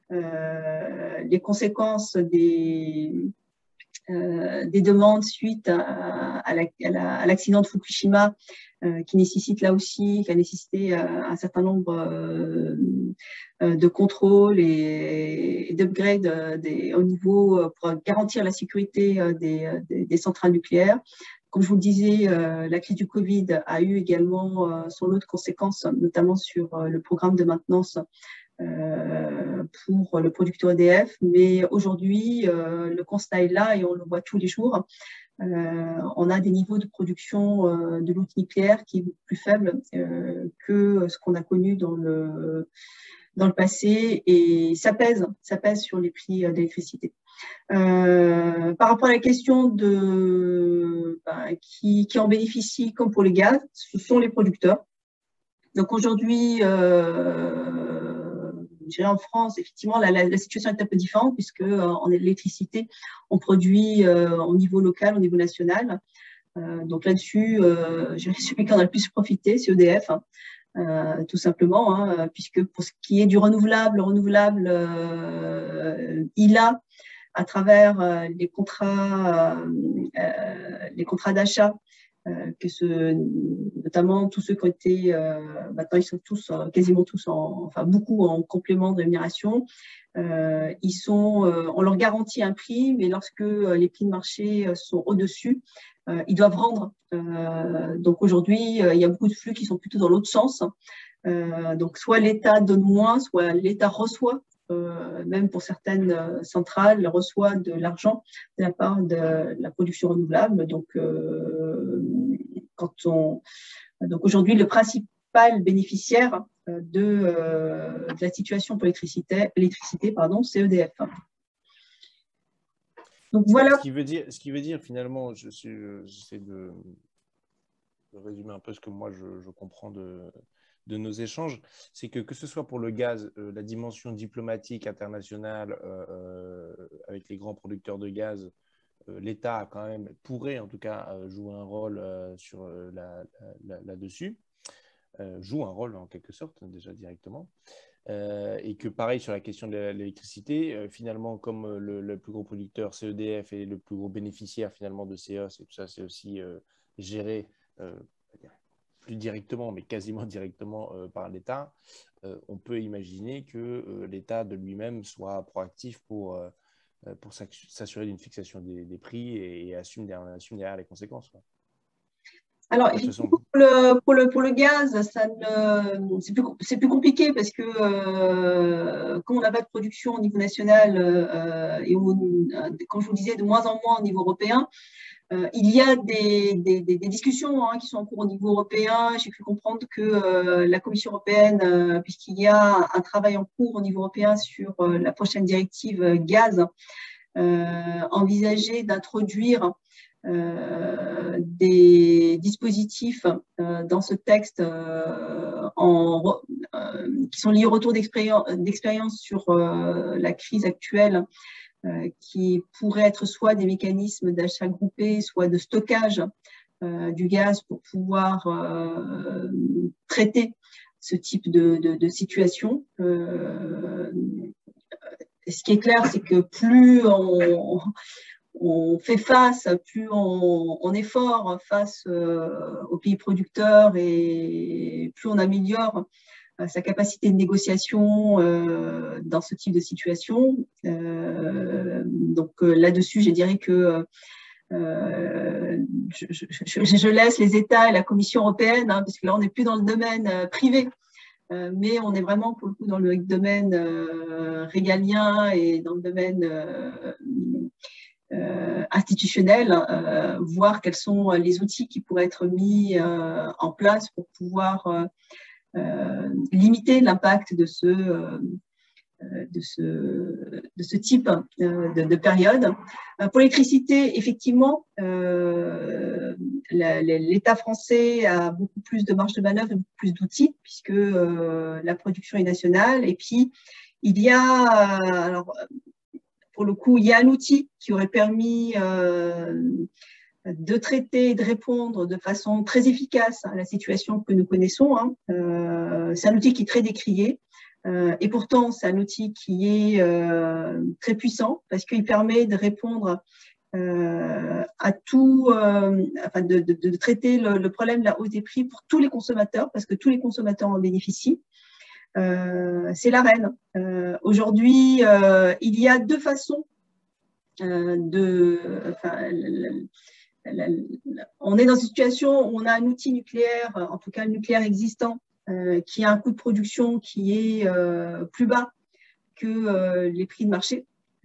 euh, les conséquences des, euh, des demandes suite à, à l'accident la, de Fukushima, euh, qui nécessite là aussi, qui a nécessité euh, un certain nombre euh, de contrôles et, et d'upgrades euh, au niveau euh, pour garantir la sécurité euh, des, des, des centrales nucléaires. Comme je vous le disais, euh, la crise du Covid a eu également euh, son lot de conséquences, notamment sur euh, le programme de maintenance euh, pour le producteur E D F. Mais aujourd'hui, euh, le constat est là et on le voit tous les jours. Euh, on a des niveaux de production euh, de l'outil nucléaire qui est plus faible euh, que ce qu'on a connu dans le, dans le passé et ça pèse, ça pèse sur les prix d'électricité. Euh, par rapport à la question de ben, qui, qui en bénéficie comme pour les gaz, ce sont les producteurs. Donc aujourd'hui, euh, je dirais en France, effectivement, la, la, la situation est un peu différente puisque euh, en électricité, on produit euh, au niveau local, au niveau national. Euh, donc là-dessus, euh, celui qui en a le plus profité, c'est E D F, hein, euh, tout simplement, hein, puisque pour ce qui est du renouvelable, le renouvelable, euh, il a, à travers euh, les contrats, euh, euh, les contrats d'achat, euh, que ce, notamment tous ceux qui ont été, euh, maintenant ils sont tous, euh, quasiment tous, en, enfin beaucoup en complément de rémunération. Euh, ils sont, euh, on leur garantit un prix, mais lorsque euh, les prix de marché sont au-dessus, euh, ils doivent rendre. Euh, donc aujourd'hui, euh, il y a beaucoup de flux qui sont plutôt dans l'autre sens. Euh, donc soit l'État donne moins, soit l'État reçoit. Euh, même pour certaines euh, centrales, reçoit de l'argent de la part de la production renouvelable. Donc, euh, quand on, donc aujourd'hui, le principal bénéficiaire de, euh, de la situation pour l'électricité, l'électricité, pardon, c'est E D F. Donc voilà. Ce qui veut dire, ce qui veut dire finalement, je suis, j'essaie de, de résumer un peu ce que moi je, je comprends de, de nos échanges, c'est que que ce soit pour le gaz, euh, la dimension diplomatique internationale euh, euh, avec les grands producteurs de gaz, euh, l'État a quand même, pourrait en tout cas euh, jouer un rôle euh, sur euh, la, la, là-dessus, euh, joue un rôle en quelque sorte déjà directement. Euh, et que pareil sur la question de l'électricité, euh, finalement comme euh, le, le plus gros producteur c'est E D F et le plus gros bénéficiaire finalement de C E O S et tout ça c'est aussi euh, géré euh, plus directement mais quasiment directement euh, par l'État, euh, on peut imaginer que euh, l'État de lui-même soit proactif pour, euh, pour s'assurer d'une fixation des, des prix et, et assume, derrière, assume derrière les conséquences, quoi. Alors, effectivement, pour le, pour le, pour le gaz, c'est plus, plus compliqué parce que euh, comme on n'a pas de production au niveau national euh, et on, comme je vous disais, de moins en moins au niveau européen, euh, il y a des, des, des, des discussions hein, qui sont en cours au niveau européen. J'ai pu comprendre que euh, la Commission européenne, euh, puisqu'il y a un travail en cours au niveau européen sur euh, la prochaine directive gaz, euh, envisageait d'introduire Euh, des dispositifs euh, dans ce texte euh, en, euh, qui sont liés au retour d'expérience sur euh, la crise actuelle, euh, qui pourraient être soit des mécanismes d'achat groupé, soit de stockage euh, du gaz pour pouvoir euh, traiter ce type de, de, de situation. Euh, ce qui est clair, c'est que plus on, on fait face, plus on, on est fort face euh, aux pays producteurs et plus on améliore euh, sa capacité de négociation euh, dans ce type de situation. Euh, donc euh, là-dessus, je dirais que euh, je, je, je, je laisse les États et la Commission européenne, hein, parce que là, on n'est plus dans le domaine euh, privé. Euh, mais on est vraiment pour le coup dans le domaine euh, régalien et dans le domaine euh, Euh, institutionnel, euh, voir quels sont les outils qui pourraient être mis euh, en place pour pouvoir euh, euh, limiter l'impact de ce, euh, de, ce, de ce type euh, de, de période. Euh, pour l'électricité, effectivement, euh, l'État français a beaucoup plus de marge de manœuvre et beaucoup plus d'outils puisque euh, la production est nationale. Et puis, il y a... Alors, pour le coup, il y a un outil qui aurait permis euh, de traiter et de répondre de façon très efficace à la situation que nous connaissons. Hein. Euh, c'est un outil qui est très décrié. Euh, et pourtant, c'est un outil qui est euh, très puissant parce qu'il permet de répondre euh, à tout, euh, enfin de, de, de traiter le, le problème de la hausse des prix pour tous les consommateurs parce que tous les consommateurs en bénéficient. Euh, c'est l'Arenh. Euh, Aujourd'hui, euh, il y a deux façons euh, de. Enfin, la, la, la, on est dans une situation où on a un outil nucléaire, en tout cas le nucléaire existant, euh, qui a un coût de production qui est euh, plus bas que euh, les prix de marché,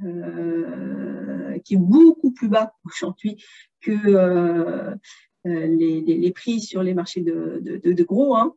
euh, qui est beaucoup plus bas aujourd'hui que euh, les, les, les prix sur les marchés de, de, de, de gros. Hein.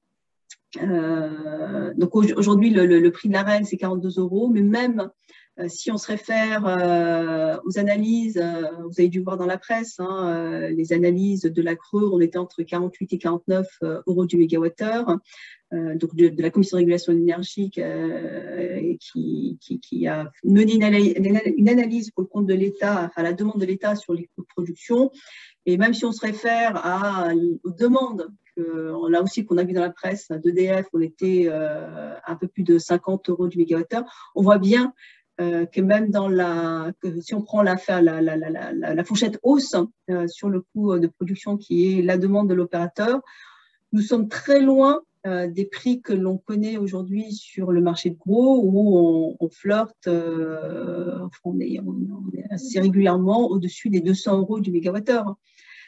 Euh, donc aujourd'hui, le, le, le prix de l'Arenh, c'est quarante-deux euros, mais même euh, si on se réfère euh, aux analyses, euh, vous avez dû voir dans la presse, hein, euh, les analyses de la Creux, on était entre quarante-huit et quarante-neuf euros du mégawattheure. euh, donc de, de la Commission de régulation de l'énergie euh, qui, qui, qui a mené une analyse, une analyse pour le compte de l'État, à la demande de l'État sur les coûts de production. Et même si on se réfère à, aux demandes, que, là aussi qu'on a vu dans la presse, d'E D F, on était euh, un peu plus de cinquante euros du mégawattheure, on voit bien euh, que même dans la, que si on prend la, la, la, la, la, la fourchette hausse euh, sur le coût de production qui est la demande de l'opérateur, nous sommes très loin euh, des prix que l'on connaît aujourd'hui sur le marché de gros, où on, on flirte, euh, on, est, on est assez régulièrement au-dessus des deux cents euros du mégawattheure.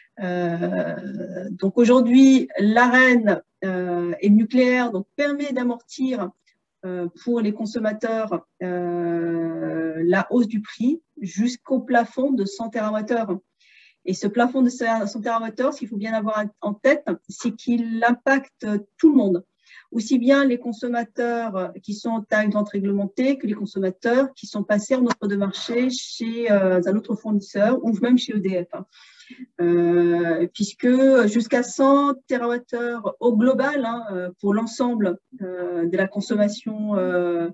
Euh, donc aujourd'hui, l'Arenh euh, et le nucléaire donc, permet d'amortir euh, pour les consommateurs euh, la hausse du prix jusqu'au plafond de cent térawattheures. Et ce plafond de cent térawattheures, ce qu'il faut bien avoir en tête, c'est qu'il impacte tout le monde, aussi bien les consommateurs qui sont en taille de vente réglementée que les consommateurs qui sont passés en offre de marché chez euh, un autre fournisseur ou même chez E D F. Euh, puisque jusqu'à cent térawattheures au global, hein, pour l'ensemble euh, de la consommation euh,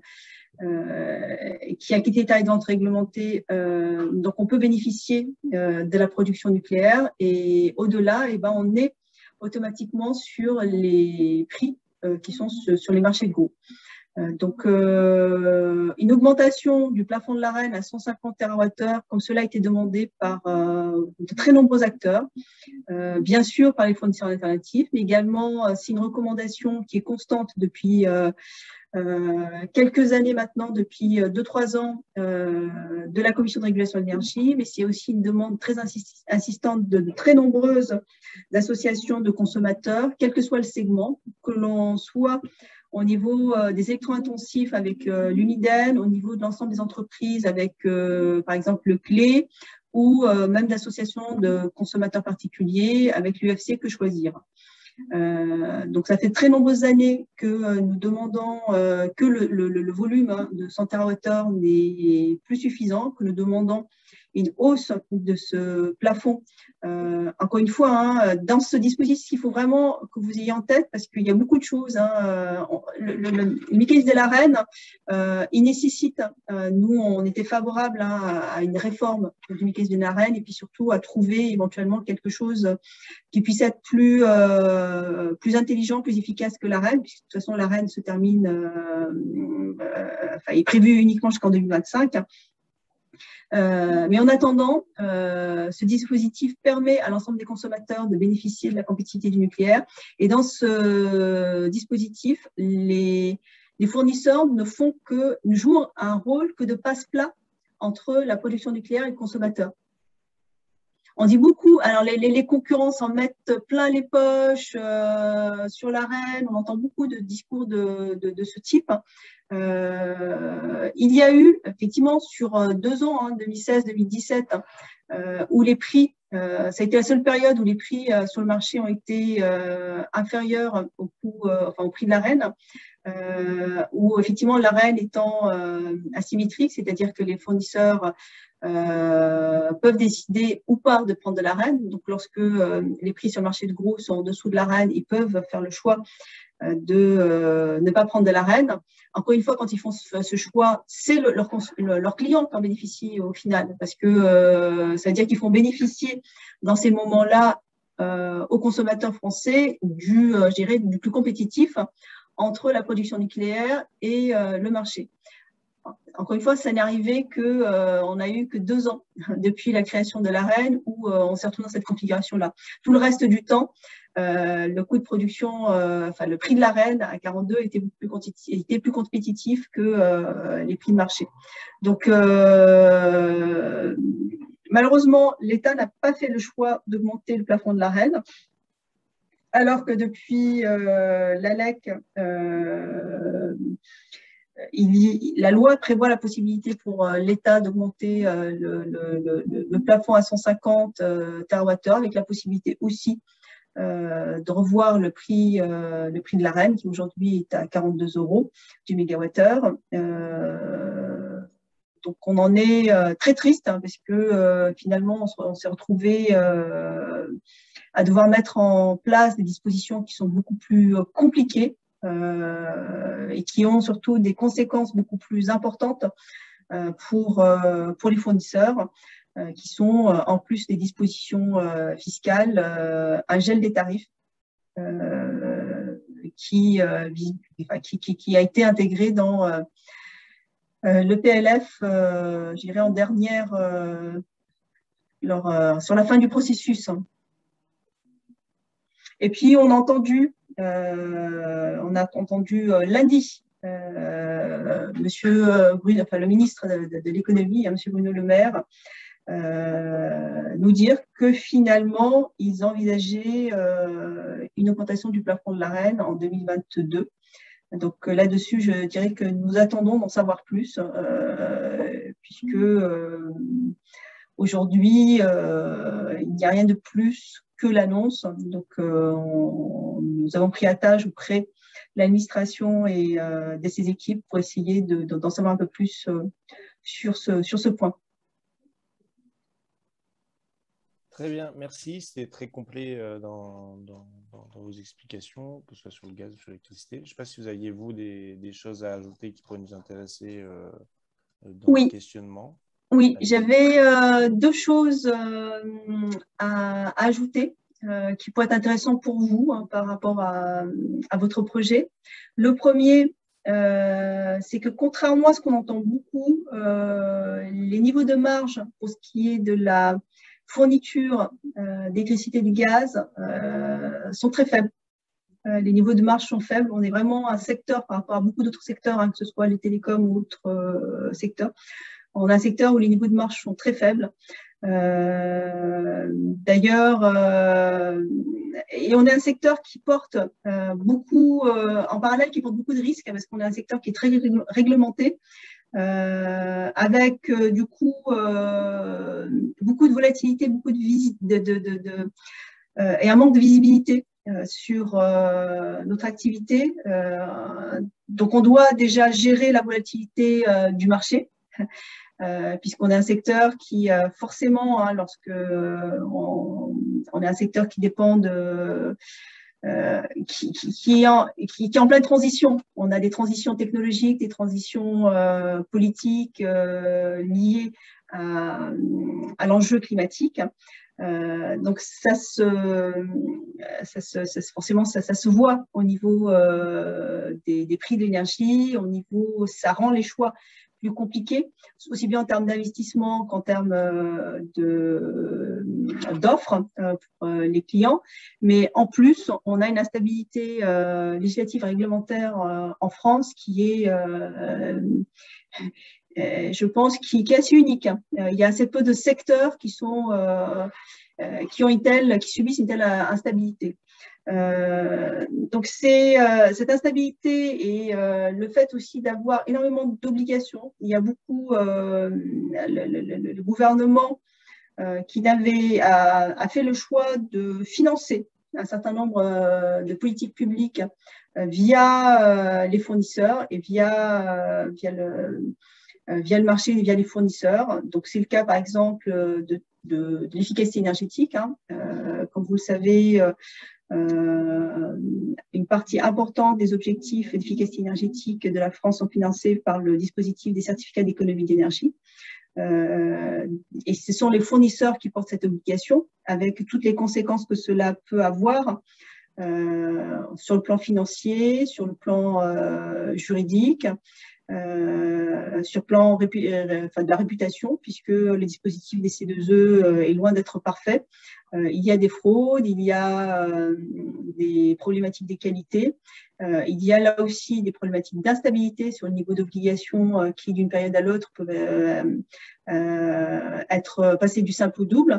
euh, qui a quitté taille de vente réglementée, euh, donc on peut bénéficier euh, de la production nucléaire et au-delà, eh ben, on est automatiquement sur les prix euh, qui sont sur, sur les marchés de gros. Donc, euh, une augmentation du plafond de l'Arenh à cent cinquante térawattheures, comme cela a été demandé par euh, de très nombreux acteurs, euh, bien sûr par les fournisseurs alternatifs, mais également, euh, c'est une recommandation qui est constante depuis euh, euh, quelques années maintenant, depuis deux trois ans, euh, de la Commission de régulation de l'énergie, mais c'est aussi une demande très insistante de, de très nombreuses associations de consommateurs, quel que soit le segment, que l'on soit au niveau euh, des électro-intensifs avec euh, l'Uniden, au niveau de l'ensemble des entreprises avec, euh, par exemple, le Clé, ou euh, même d'associations de consommateurs particuliers avec l'U F C Que Choisir. Euh, donc, ça fait très nombreuses années que euh, nous demandons euh, que le, le, le volume hein, de cent térawattheures n'est plus suffisant, que nous demandons une hausse de ce plafond. Euh, encore une fois, hein, dans ce dispositif, il faut vraiment que vous ayez en tête, parce qu'il y a beaucoup de choses. Hein, le, le, le mécanisme de l'Arenh, euh, il nécessite, euh, nous, on était favorables hein, à une réforme du mécanisme de l'Arenh, et puis surtout à trouver éventuellement quelque chose qui puisse être plus, euh, plus intelligent, plus efficace que l'Arenh, puisque de toute façon, l'Arenh se termine, euh, euh, enfin, est prévu uniquement jusqu'en deux mille vingt-cinq. Euh, mais en attendant, euh, ce dispositif permet à l'ensemble des consommateurs de bénéficier de la compétitivité du nucléaire. Et dans ce dispositif, les, les fournisseurs ne font que, ne jouent un rôle que de passe-plat entre la production nucléaire et le consommateur. On dit beaucoup, alors les, les, les concurrents s'en mettent plein les poches euh, sur l'Arenh, on entend beaucoup de discours de, de, de ce type. Euh, il y a eu effectivement sur deux ans, hein, deux mille seize deux mille dix-sept, euh, où les prix, euh, ça a été la seule période où les prix euh, sur le marché ont été euh, inférieurs au, coût, euh, enfin, au prix de l'Arenh, euh, où effectivement l'Arenh étant euh, asymétrique, c'est-à-dire que les fournisseurs Euh, peuvent décider ou pas de prendre de l'Arenh. Donc, lorsque euh, les prix sur le marché de gros sont en dessous de l'Arenh, ils peuvent faire le choix euh, de euh, ne pas prendre de l'Arenh. Encore une fois, quand ils font ce, ce choix, c'est le, leur, le, leur client qui en bénéficie au final, parce que euh, ça veut dire qu'ils font bénéficier dans ces moments-là euh, aux consommateurs français du, euh, je dirais, du plus compétitif entre la production nucléaire et euh, le marché. Encore une fois, ça n'est arrivé qu'on euh, n'a eu que deux ans depuis la création de l'Arenh où euh, on s'est retrouvé dans cette configuration-là. Tout le reste du temps, euh, le coût de production, euh, enfin le prix de l'Arenh à quarante-deux était plus, était plus compétitif que euh, les prix de marché. Donc, euh, malheureusement, l'État n'a pas fait le choix d'augmenter le plafond de l'Arenh, alors que depuis euh, l'A L E C, euh, Il y, la loi prévoit la possibilité pour euh, l'État d'augmenter euh, le, le, le, le plafond à cent cinquante euh, térawattheures, avec la possibilité aussi euh, de revoir le prix, euh, le prix de l'Arenh, qui aujourd'hui est à quarante-deux euros du mégawattheure. Euh, donc on en est euh, très triste, hein, parce que euh, finalement on s'est retrouvé euh, à devoir mettre en place des dispositions qui sont beaucoup plus euh, compliquées euh, et qui ont surtout des conséquences beaucoup plus importantes euh, pour, euh, pour les fournisseurs, euh, qui sont, euh, en plus des dispositions euh, fiscales, euh, un gel des tarifs euh, qui, euh, qui, qui, qui a été intégré dans euh, le P L F, euh, je dirais en dernière, euh, leur, euh, sur la fin du processus. Et puis, on a entendu, euh, on a entendu euh, lundi, euh, monsieur Bruno, enfin, le ministre de, de, de l'économie, hein, monsieur Bruno Le Maire, euh, nous dire que finalement, ils envisageaient euh, une augmentation du plafond de l'Arenh en deux mille vingt-deux. Donc là-dessus, je dirais que nous attendons d'en savoir plus, euh, puisque euh, aujourd'hui, euh, il n'y a rien de plus que l'annonce. Donc, euh, on, nous avons pris attache auprès de l'administration et euh, de ses équipes pour essayer de, de, d'en savoir un peu plus euh, sur, ce, sur ce point. Très bien, merci. C'était très complet euh, dans, dans, dans, dans vos explications, que ce soit sur le gaz ou sur l'électricité. Je ne sais pas si vous aviez, vous, des, des choses à ajouter qui pourraient nous intéresser euh, dans Oui. le questionnement. Oui, j'avais euh, deux choses euh, à, à ajouter euh, qui pourraient être intéressantes pour vous hein, par rapport à, à votre projet. Le premier, euh, c'est que contrairement à ce qu'on entend beaucoup, euh, les niveaux de marge pour ce qui est de la fourniture euh, d'électricité et du gaz euh, sont très faibles. Euh, les niveaux de marge sont faibles. On est vraiment un secteur par rapport à beaucoup d'autres secteurs, hein, que ce soit les télécoms ou autres euh, secteurs. On a un secteur où les niveaux de marge sont très faibles. Euh, D'ailleurs, euh, et on est un secteur qui porte euh, beaucoup, euh, en parallèle, qui porte beaucoup de risques, parce qu'on est un secteur qui est très réglementé, euh, avec euh, du coup euh, beaucoup de volatilité, beaucoup de visite, de, de, de, de euh, et un manque de visibilité euh, sur euh, notre activité. Euh, donc, on doit déjà gérer la volatilité euh, du marché. Euh, puisqu'on est un secteur qui, euh, forcément, hein, lorsque on, on est un secteur qui dépend de, euh, qui, qui, qui, est en, qui, qui est en pleine transition. On a des transitions technologiques, des transitions euh, politiques euh, liées à, à l'enjeu climatique. Euh, donc ça se, ça se, ça, forcément ça, ça se voit au niveau euh, des, des prix de l'énergie, au niveau, ça rend les choix plus compliqués, aussi bien en termes d'investissement qu'en termes euh, de, d'offres euh, pour euh, les clients. Mais en plus, on a une instabilité euh, législative et réglementaire euh, en France qui est euh, euh, je pense, qui, qui est assez unique. Euh, il y a assez peu de secteurs qui sont, euh, euh, qui ont une telle, qui subissent une telle instabilité. Euh, donc c'est euh, cette instabilité et euh, le fait aussi d'avoir énormément d'obligations. Il y a beaucoup euh, le, le, le, le gouvernement euh, qui n'avait a, a fait le choix de financer un certain nombre euh, de politiques publiques euh, via euh, les fournisseurs et via euh, via le via le marché et via les fournisseurs. Donc, c'est le cas, par exemple, de, de, de l'efficacité énergétique. Hein. Euh, comme vous le savez, euh, une partie importante des objectifs d'efficacité énergétique de la France sont financés par le dispositif des certificats d'économie d'énergie. Euh, et ce sont les fournisseurs qui portent cette obligation, avec toutes les conséquences que cela peut avoir euh, sur le plan financier, sur le plan euh, juridique. Euh, sur le plan répu euh, enfin, de la réputation, puisque le dispositif des C deux E euh, est loin d'être parfait. Euh, il y a des fraudes, il y a euh, des problématiques des qualités, euh, il y a là aussi des problématiques d'instabilité sur le niveau d'obligation euh, qui, d'une période à l'autre, peuvent euh, euh, être passés du simple au double.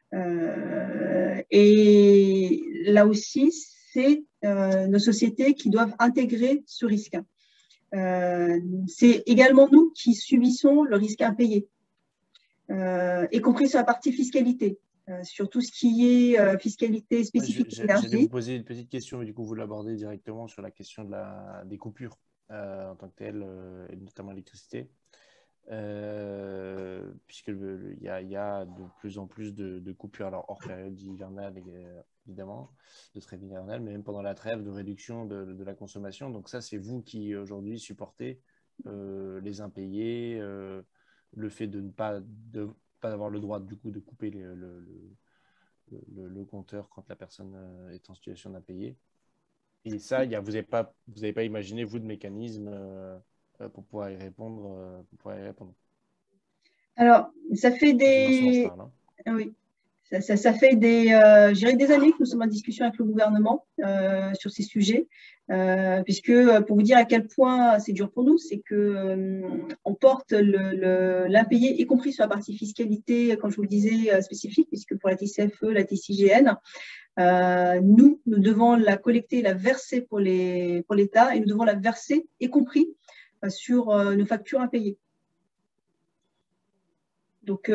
Euh, et là aussi, c'est euh, nos sociétés qui doivent intégrer ce risque. Euh, c'est également nous qui subissons le risque impayé, euh, y compris sur la partie fiscalité, euh, sur tout ce qui est euh, fiscalité spécifique Je, énergie. j'allais vous poser une petite question, mais du coup, vous l'abordez directement sur la question de la, des coupures euh, en tant que telles, euh, et notamment l'électricité. euh, puisqu'il y a, y a de plus en plus de, de coupures, alors hors période hivernale évidemment, de trêve hivernale, mais même pendant la trêve, de réduction de, de la consommation. Donc ça, c'est vous qui aujourd'hui supportez euh, les impayés, euh, le fait de ne pas, de, pas avoir le droit du coup de couper le, le, le, le, le compteur quand la personne est en situation d'impayé. Et ça, y a, vous n'avez pas, vous avez pas imaginé, vous, de mécanismes euh, pour pouvoir y répondre, euh, pour pouvoir y répondre. Alors, ça fait des… De financement, je parle. Hein. Oui. Ça, ça, ça fait des, euh, je dirais des années que nous sommes en discussion avec le gouvernement euh, sur ces sujets, euh, puisque pour vous dire à quel point c'est dur pour nous, c'est que euh, on porte l'impayé, y compris sur la partie fiscalité, comme je vous le disais, euh, spécifique, puisque pour la T C F E, la T C G N, euh, nous, nous devons la collecter, la verser pour les, pour l'État, et nous devons la verser, y compris euh, sur euh, nos factures impayées. Donc,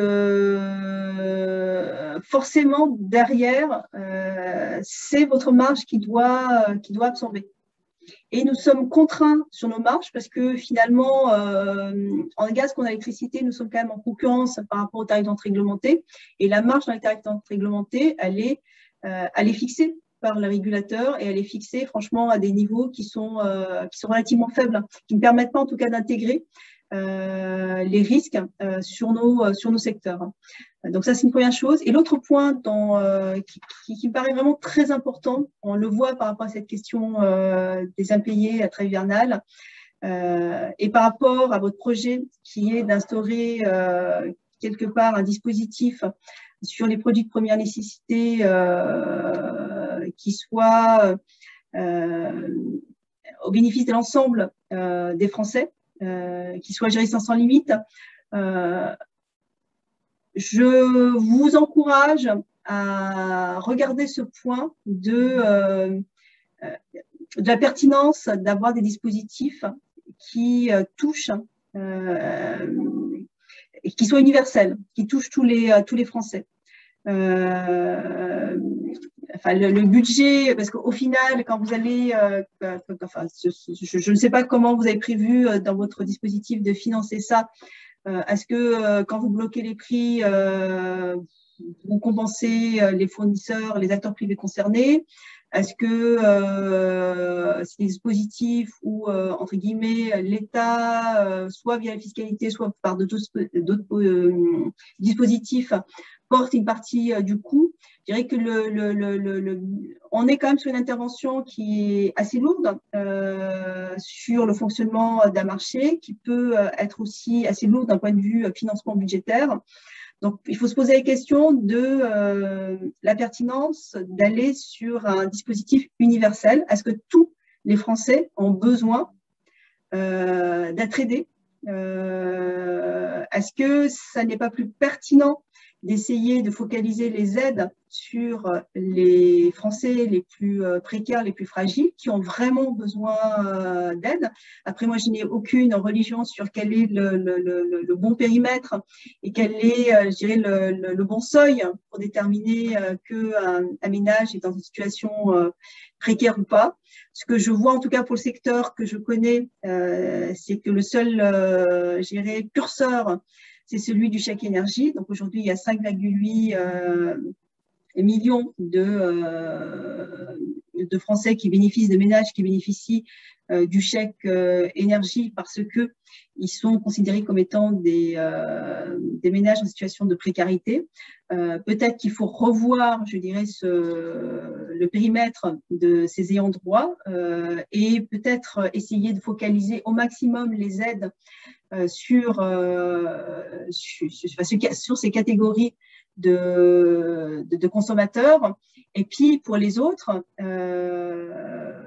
euh, forcément, derrière, euh, c'est votre marge qui doit, euh, qui doit absorber. Et nous sommes contraints sur nos marges parce que finalement, euh, en gaz qu'en électricité, nous sommes quand même en concurrence par rapport aux tarifs d'entrée réglementés. Et la marge dans les tarifs d'entrée réglementés, elle est, euh, elle est fixée par le régulateur et elle est fixée franchement à des niveaux qui sont, euh, qui sont relativement faibles, qui ne permettent pas en tout cas d'intégrer Euh, les risques euh, sur, nos, euh, sur nos secteurs. Donc ça, c'est une première chose. Et l'autre point dans, euh, qui, qui, qui me paraît vraiment très important, on le voit par rapport à cette question euh, des impayés à trêve hivernale, euh, et par rapport à votre projet qui est d'instaurer euh, quelque part un dispositif sur les produits de première nécessité euh, qui soit euh, au bénéfice de l'ensemble euh, des Français, Euh, qui soit géré sans limite. Euh, je vous encourage à regarder ce point de, euh, de la pertinence d'avoir des dispositifs qui euh, touchent, euh, qui soient universels, qui touchent tous les, tous les Français. Euh, enfin, le, le budget, parce qu'au final, quand vous allez, euh, enfin, je, je ne sais pas comment vous avez prévu dans votre dispositif de financer ça. Euh, Est-ce que euh, quand vous bloquez les prix, euh, vous compensez les fournisseurs, les acteurs privés concernés? Est-ce que euh, c'est des dispositifs où, euh, entre guillemets, l'État, euh, soit via la fiscalité, soit par d'autres euh, dispositifs, porte une partie euh, du coût? Je dirais que le, le, le, le, on est quand même sur une intervention qui est assez lourde euh, sur le fonctionnement d'un marché, qui peut être aussi assez lourde d'un point de vue financement budgétaire. Donc, il faut se poser la question de euh, la pertinence d'aller sur un dispositif universel. Est-ce que tous les Français ont besoin euh, d'être aidés? euh, Est-ce que ça n'est pas plus pertinent d'essayer de focaliser les aides sur les Français les plus précaires, les plus fragiles, qui ont vraiment besoin d'aide? Après, moi, je n'ai aucune religion sur quel est le, le, le, le bon périmètre et quel est, je dirais, le, le, le bon seuil pour déterminer qu'un un ménage est dans une situation précaire ou pas. Ce que je vois, en tout cas pour le secteur que je connais, euh, c'est que le seul, euh, je dirais, curseur, c'est celui du chèque énergie. Donc aujourd'hui, il y a cinq virgule huit euh, millions de, euh, de Français qui bénéficient, de ménages qui bénéficient euh, du chèque euh, énergie parce qu'ils sont considérés comme étant des, euh, des ménages en situation de précarité. Euh, Peut-être qu'il faut revoir, je dirais, ce, le périmètre de ces ayants droit euh, et peut-être essayer de focaliser au maximum les aides Euh, sur, euh, sur, sur, sur ces catégories de, de, de consommateurs. Et puis, pour les autres, euh,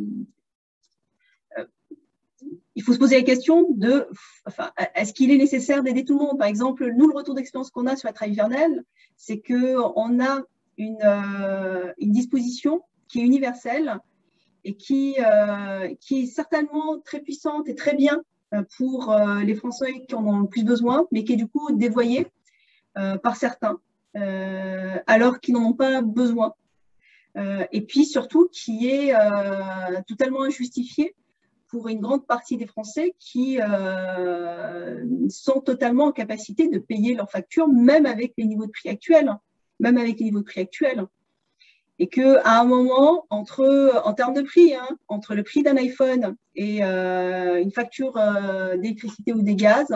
il faut se poser la question de, enfin, est-ce qu'il est nécessaire d'aider tout le monde? Par exemple, nous, le retour d'expérience qu'on a sur la trêve hivernale, c'est qu'on a une, euh, une disposition qui est universelle et qui, euh, qui est certainement très puissante et très bien pour euh, les Français qui en ont le plus besoin, mais qui est du coup dévoyée euh, par certains, euh, alors qu'ils n'en ont pas besoin. Euh, et puis surtout, qui est euh, totalement injustifiée pour une grande partie des Français qui euh, sont totalement en capacité de payer leurs factures, même avec les niveaux de prix actuels, même avec les niveaux de prix actuels. Et qu'à un moment, entre, en termes de prix, hein, entre le prix d'un iPhone et euh, une facture euh, d'électricité ou des gaz,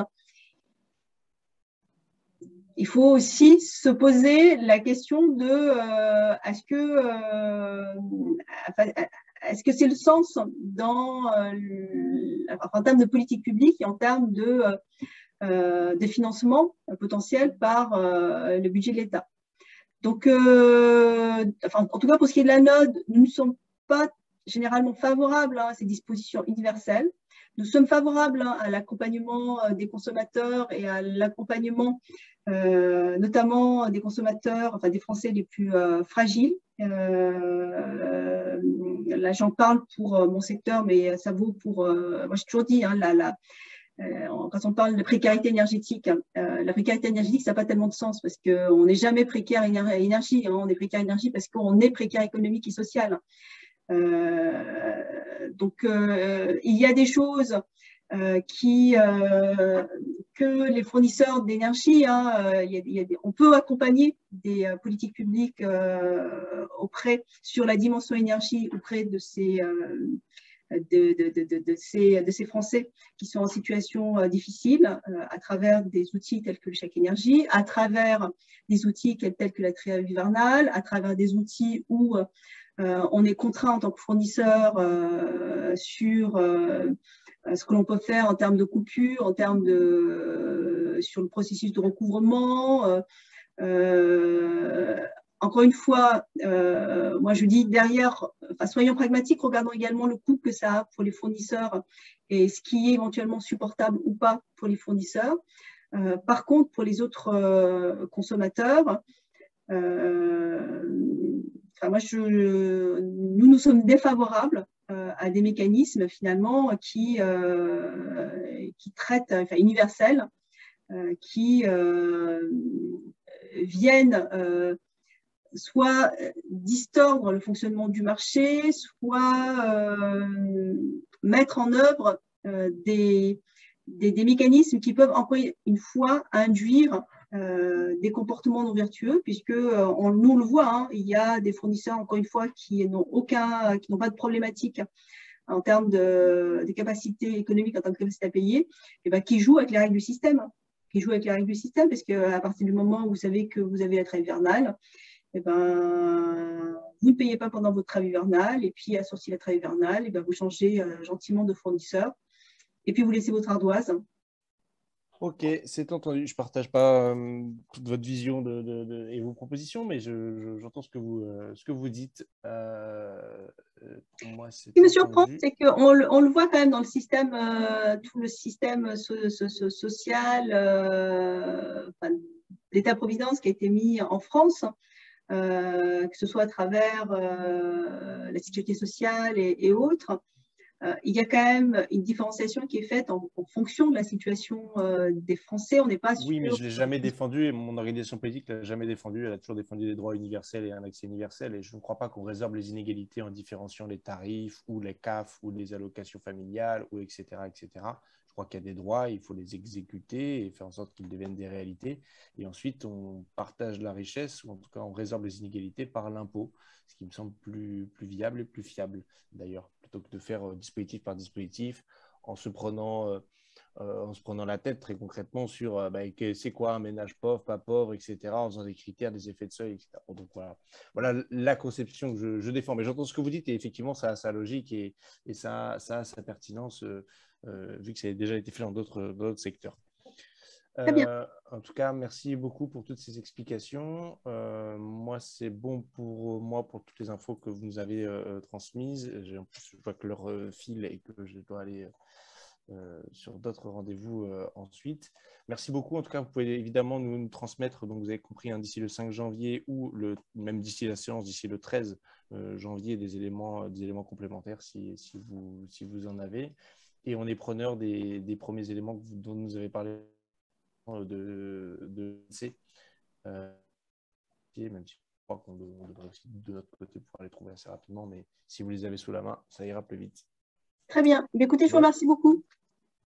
il faut aussi se poser la question de euh, est-ce que euh, est-ce que c'est le sens dans, euh, en termes de politique publique et en termes de, euh, de financement potentiel par euh, le budget de l'État. Donc, euh, enfin, en tout cas, pour ce qui est de la node, nous ne sommes pas généralement favorables hein, à ces dispositions universelles. Nous sommes favorables hein, à l'accompagnement des consommateurs et à l'accompagnement euh, notamment des consommateurs, enfin des Français les plus euh, fragiles. Euh, là, j'en parle pour euh, mon secteur, mais ça vaut pour, euh, moi j'ai toujours dit, hein, la, la, euh, quand on parle de précarité énergétique, euh, la précarité énergétique, ça n'a pas tellement de sens parce qu'on n'est jamais précaire énergie, hein, on est précaire énergie parce qu'on est précaire économique et social. Euh, donc, euh, il y a des choses euh, qui, euh, que les fournisseurs d'énergie, hein, euh, il y a, il y a des, on peut accompagner des euh, politiques publiques euh, auprès, sur la dimension énergie auprès de ces, euh, de, de, de, de, de, ces, de ces Français qui sont en situation euh, difficile euh, à travers des outils tels que le chèque énergie, à travers des outils tels que la trêve hivernale, à travers des outils où euh, on est contraint en tant que fournisseur euh, sur euh, ce que l'on peut faire en termes de coupure, en termes de euh, sur le processus de recouvrement. Euh, euh, encore une fois, euh, moi je dis derrière, enfin, soyons pragmatiques, regardons également le coût que ça a pour les fournisseurs et ce qui est éventuellement supportable ou pas pour les fournisseurs. Euh, par contre, pour les autres euh, consommateurs, euh, enfin, moi je, nous nous sommes défavorables euh, à des mécanismes finalement qui, euh, qui traitent, enfin universels, euh, qui euh, viennent euh, soit distordre le fonctionnement du marché, soit euh, mettre en œuvre euh, des, des, des mécanismes qui peuvent encore une fois induire euh, des comportements non vertueux, puisque euh, on, nous on le voit, hein, il y a des fournisseurs encore une fois qui n'ont aucun, qui n'ont pas de problématique en termes de, de capacité économique, en termes de capacité à payer, et ben, qui jouent avec les règles du système, qui jouent avec les règles du système, parce qu'à partir du moment où vous savez que vous avez la trêve hivernale, et ben, vous ne payez pas pendant votre trêve hivernale, et puis à sortir la trêve hivernale, et ben, vous changez euh, gentiment de fournisseur, et puis vous laissez votre ardoise. Ok, c'est entendu. Je ne partage pas euh, toute votre vision de, de, de, et vos propositions, mais je, je, j'entends ce que vous, euh, ce que vous dites. Euh, pour moi, c'est Ce qui me surprend, entendu. c'est qu'on on le voit quand même dans le système, euh, tout le système so, so, so, social, euh, enfin, l'État-providence qui a été mis en France, euh, que ce soit à travers euh, la sécurité sociale et, et autres. Euh, il y a quand même une différenciation qui est faite en, en fonction de la situation euh, des Français. On n'est pas Oui, mais sûr. je ne l'ai jamais défendu et mon organisation politique ne l'a jamais défendu. Elle a toujours défendu des droits universels et un accès universel. Et je ne crois pas qu'on résorbe les inégalités en différenciant les tarifs ou les C A F ou les allocations familiales, ou et cetera, et cetera. Je crois qu'il y a des droits, il faut les exécuter et faire en sorte qu'ils deviennent des réalités. Et ensuite, on partage la richesse, ou en tout cas, on résorbe les inégalités par l'impôt, ce qui me semble plus, plus viable et plus fiable, d'ailleurs, plutôt que de faire euh, dispositif par dispositif en se prenant... Euh, Euh, en se prenant la tête très concrètement sur euh, bah, c'est quoi un ménage pauvre, pas pauvre, et cetera, en faisant des critères, des effets de seuil, et cetera. Donc voilà, voilà la conception que je, je défends. Mais j'entends ce que vous dites et effectivement, ça a sa logique et, et ça, ça a sa pertinence euh, euh, vu que ça a déjà été fait dans d'autres, d'autres secteurs. Très bien. Euh, en tout cas, merci beaucoup pour toutes ces explications. Euh, moi, c'est bon pour moi pour toutes les infos que vous nous avez euh, transmises. J'ai, en plus, je vois que leur euh, file et que je dois aller euh, sur d'autres rendez-vous euh, ensuite. Merci beaucoup. En tout cas, vous pouvez évidemment nous, nous transmettre, donc vous avez compris, hein, d'ici le cinq janvier ou le, même d'ici la séance, d'ici le treize euh, janvier, des éléments, des éléments complémentaires si, si, vous, si vous en avez. Et on est preneur des, des premiers éléments que vous, dont nous avez parlé de, de C, euh, même si je crois qu'on devrait aussi de notre côté pouvoir les trouver assez rapidement, mais si vous les avez sous la main, ça ira plus vite. Très bien. Écoutez, je vous remercie beaucoup.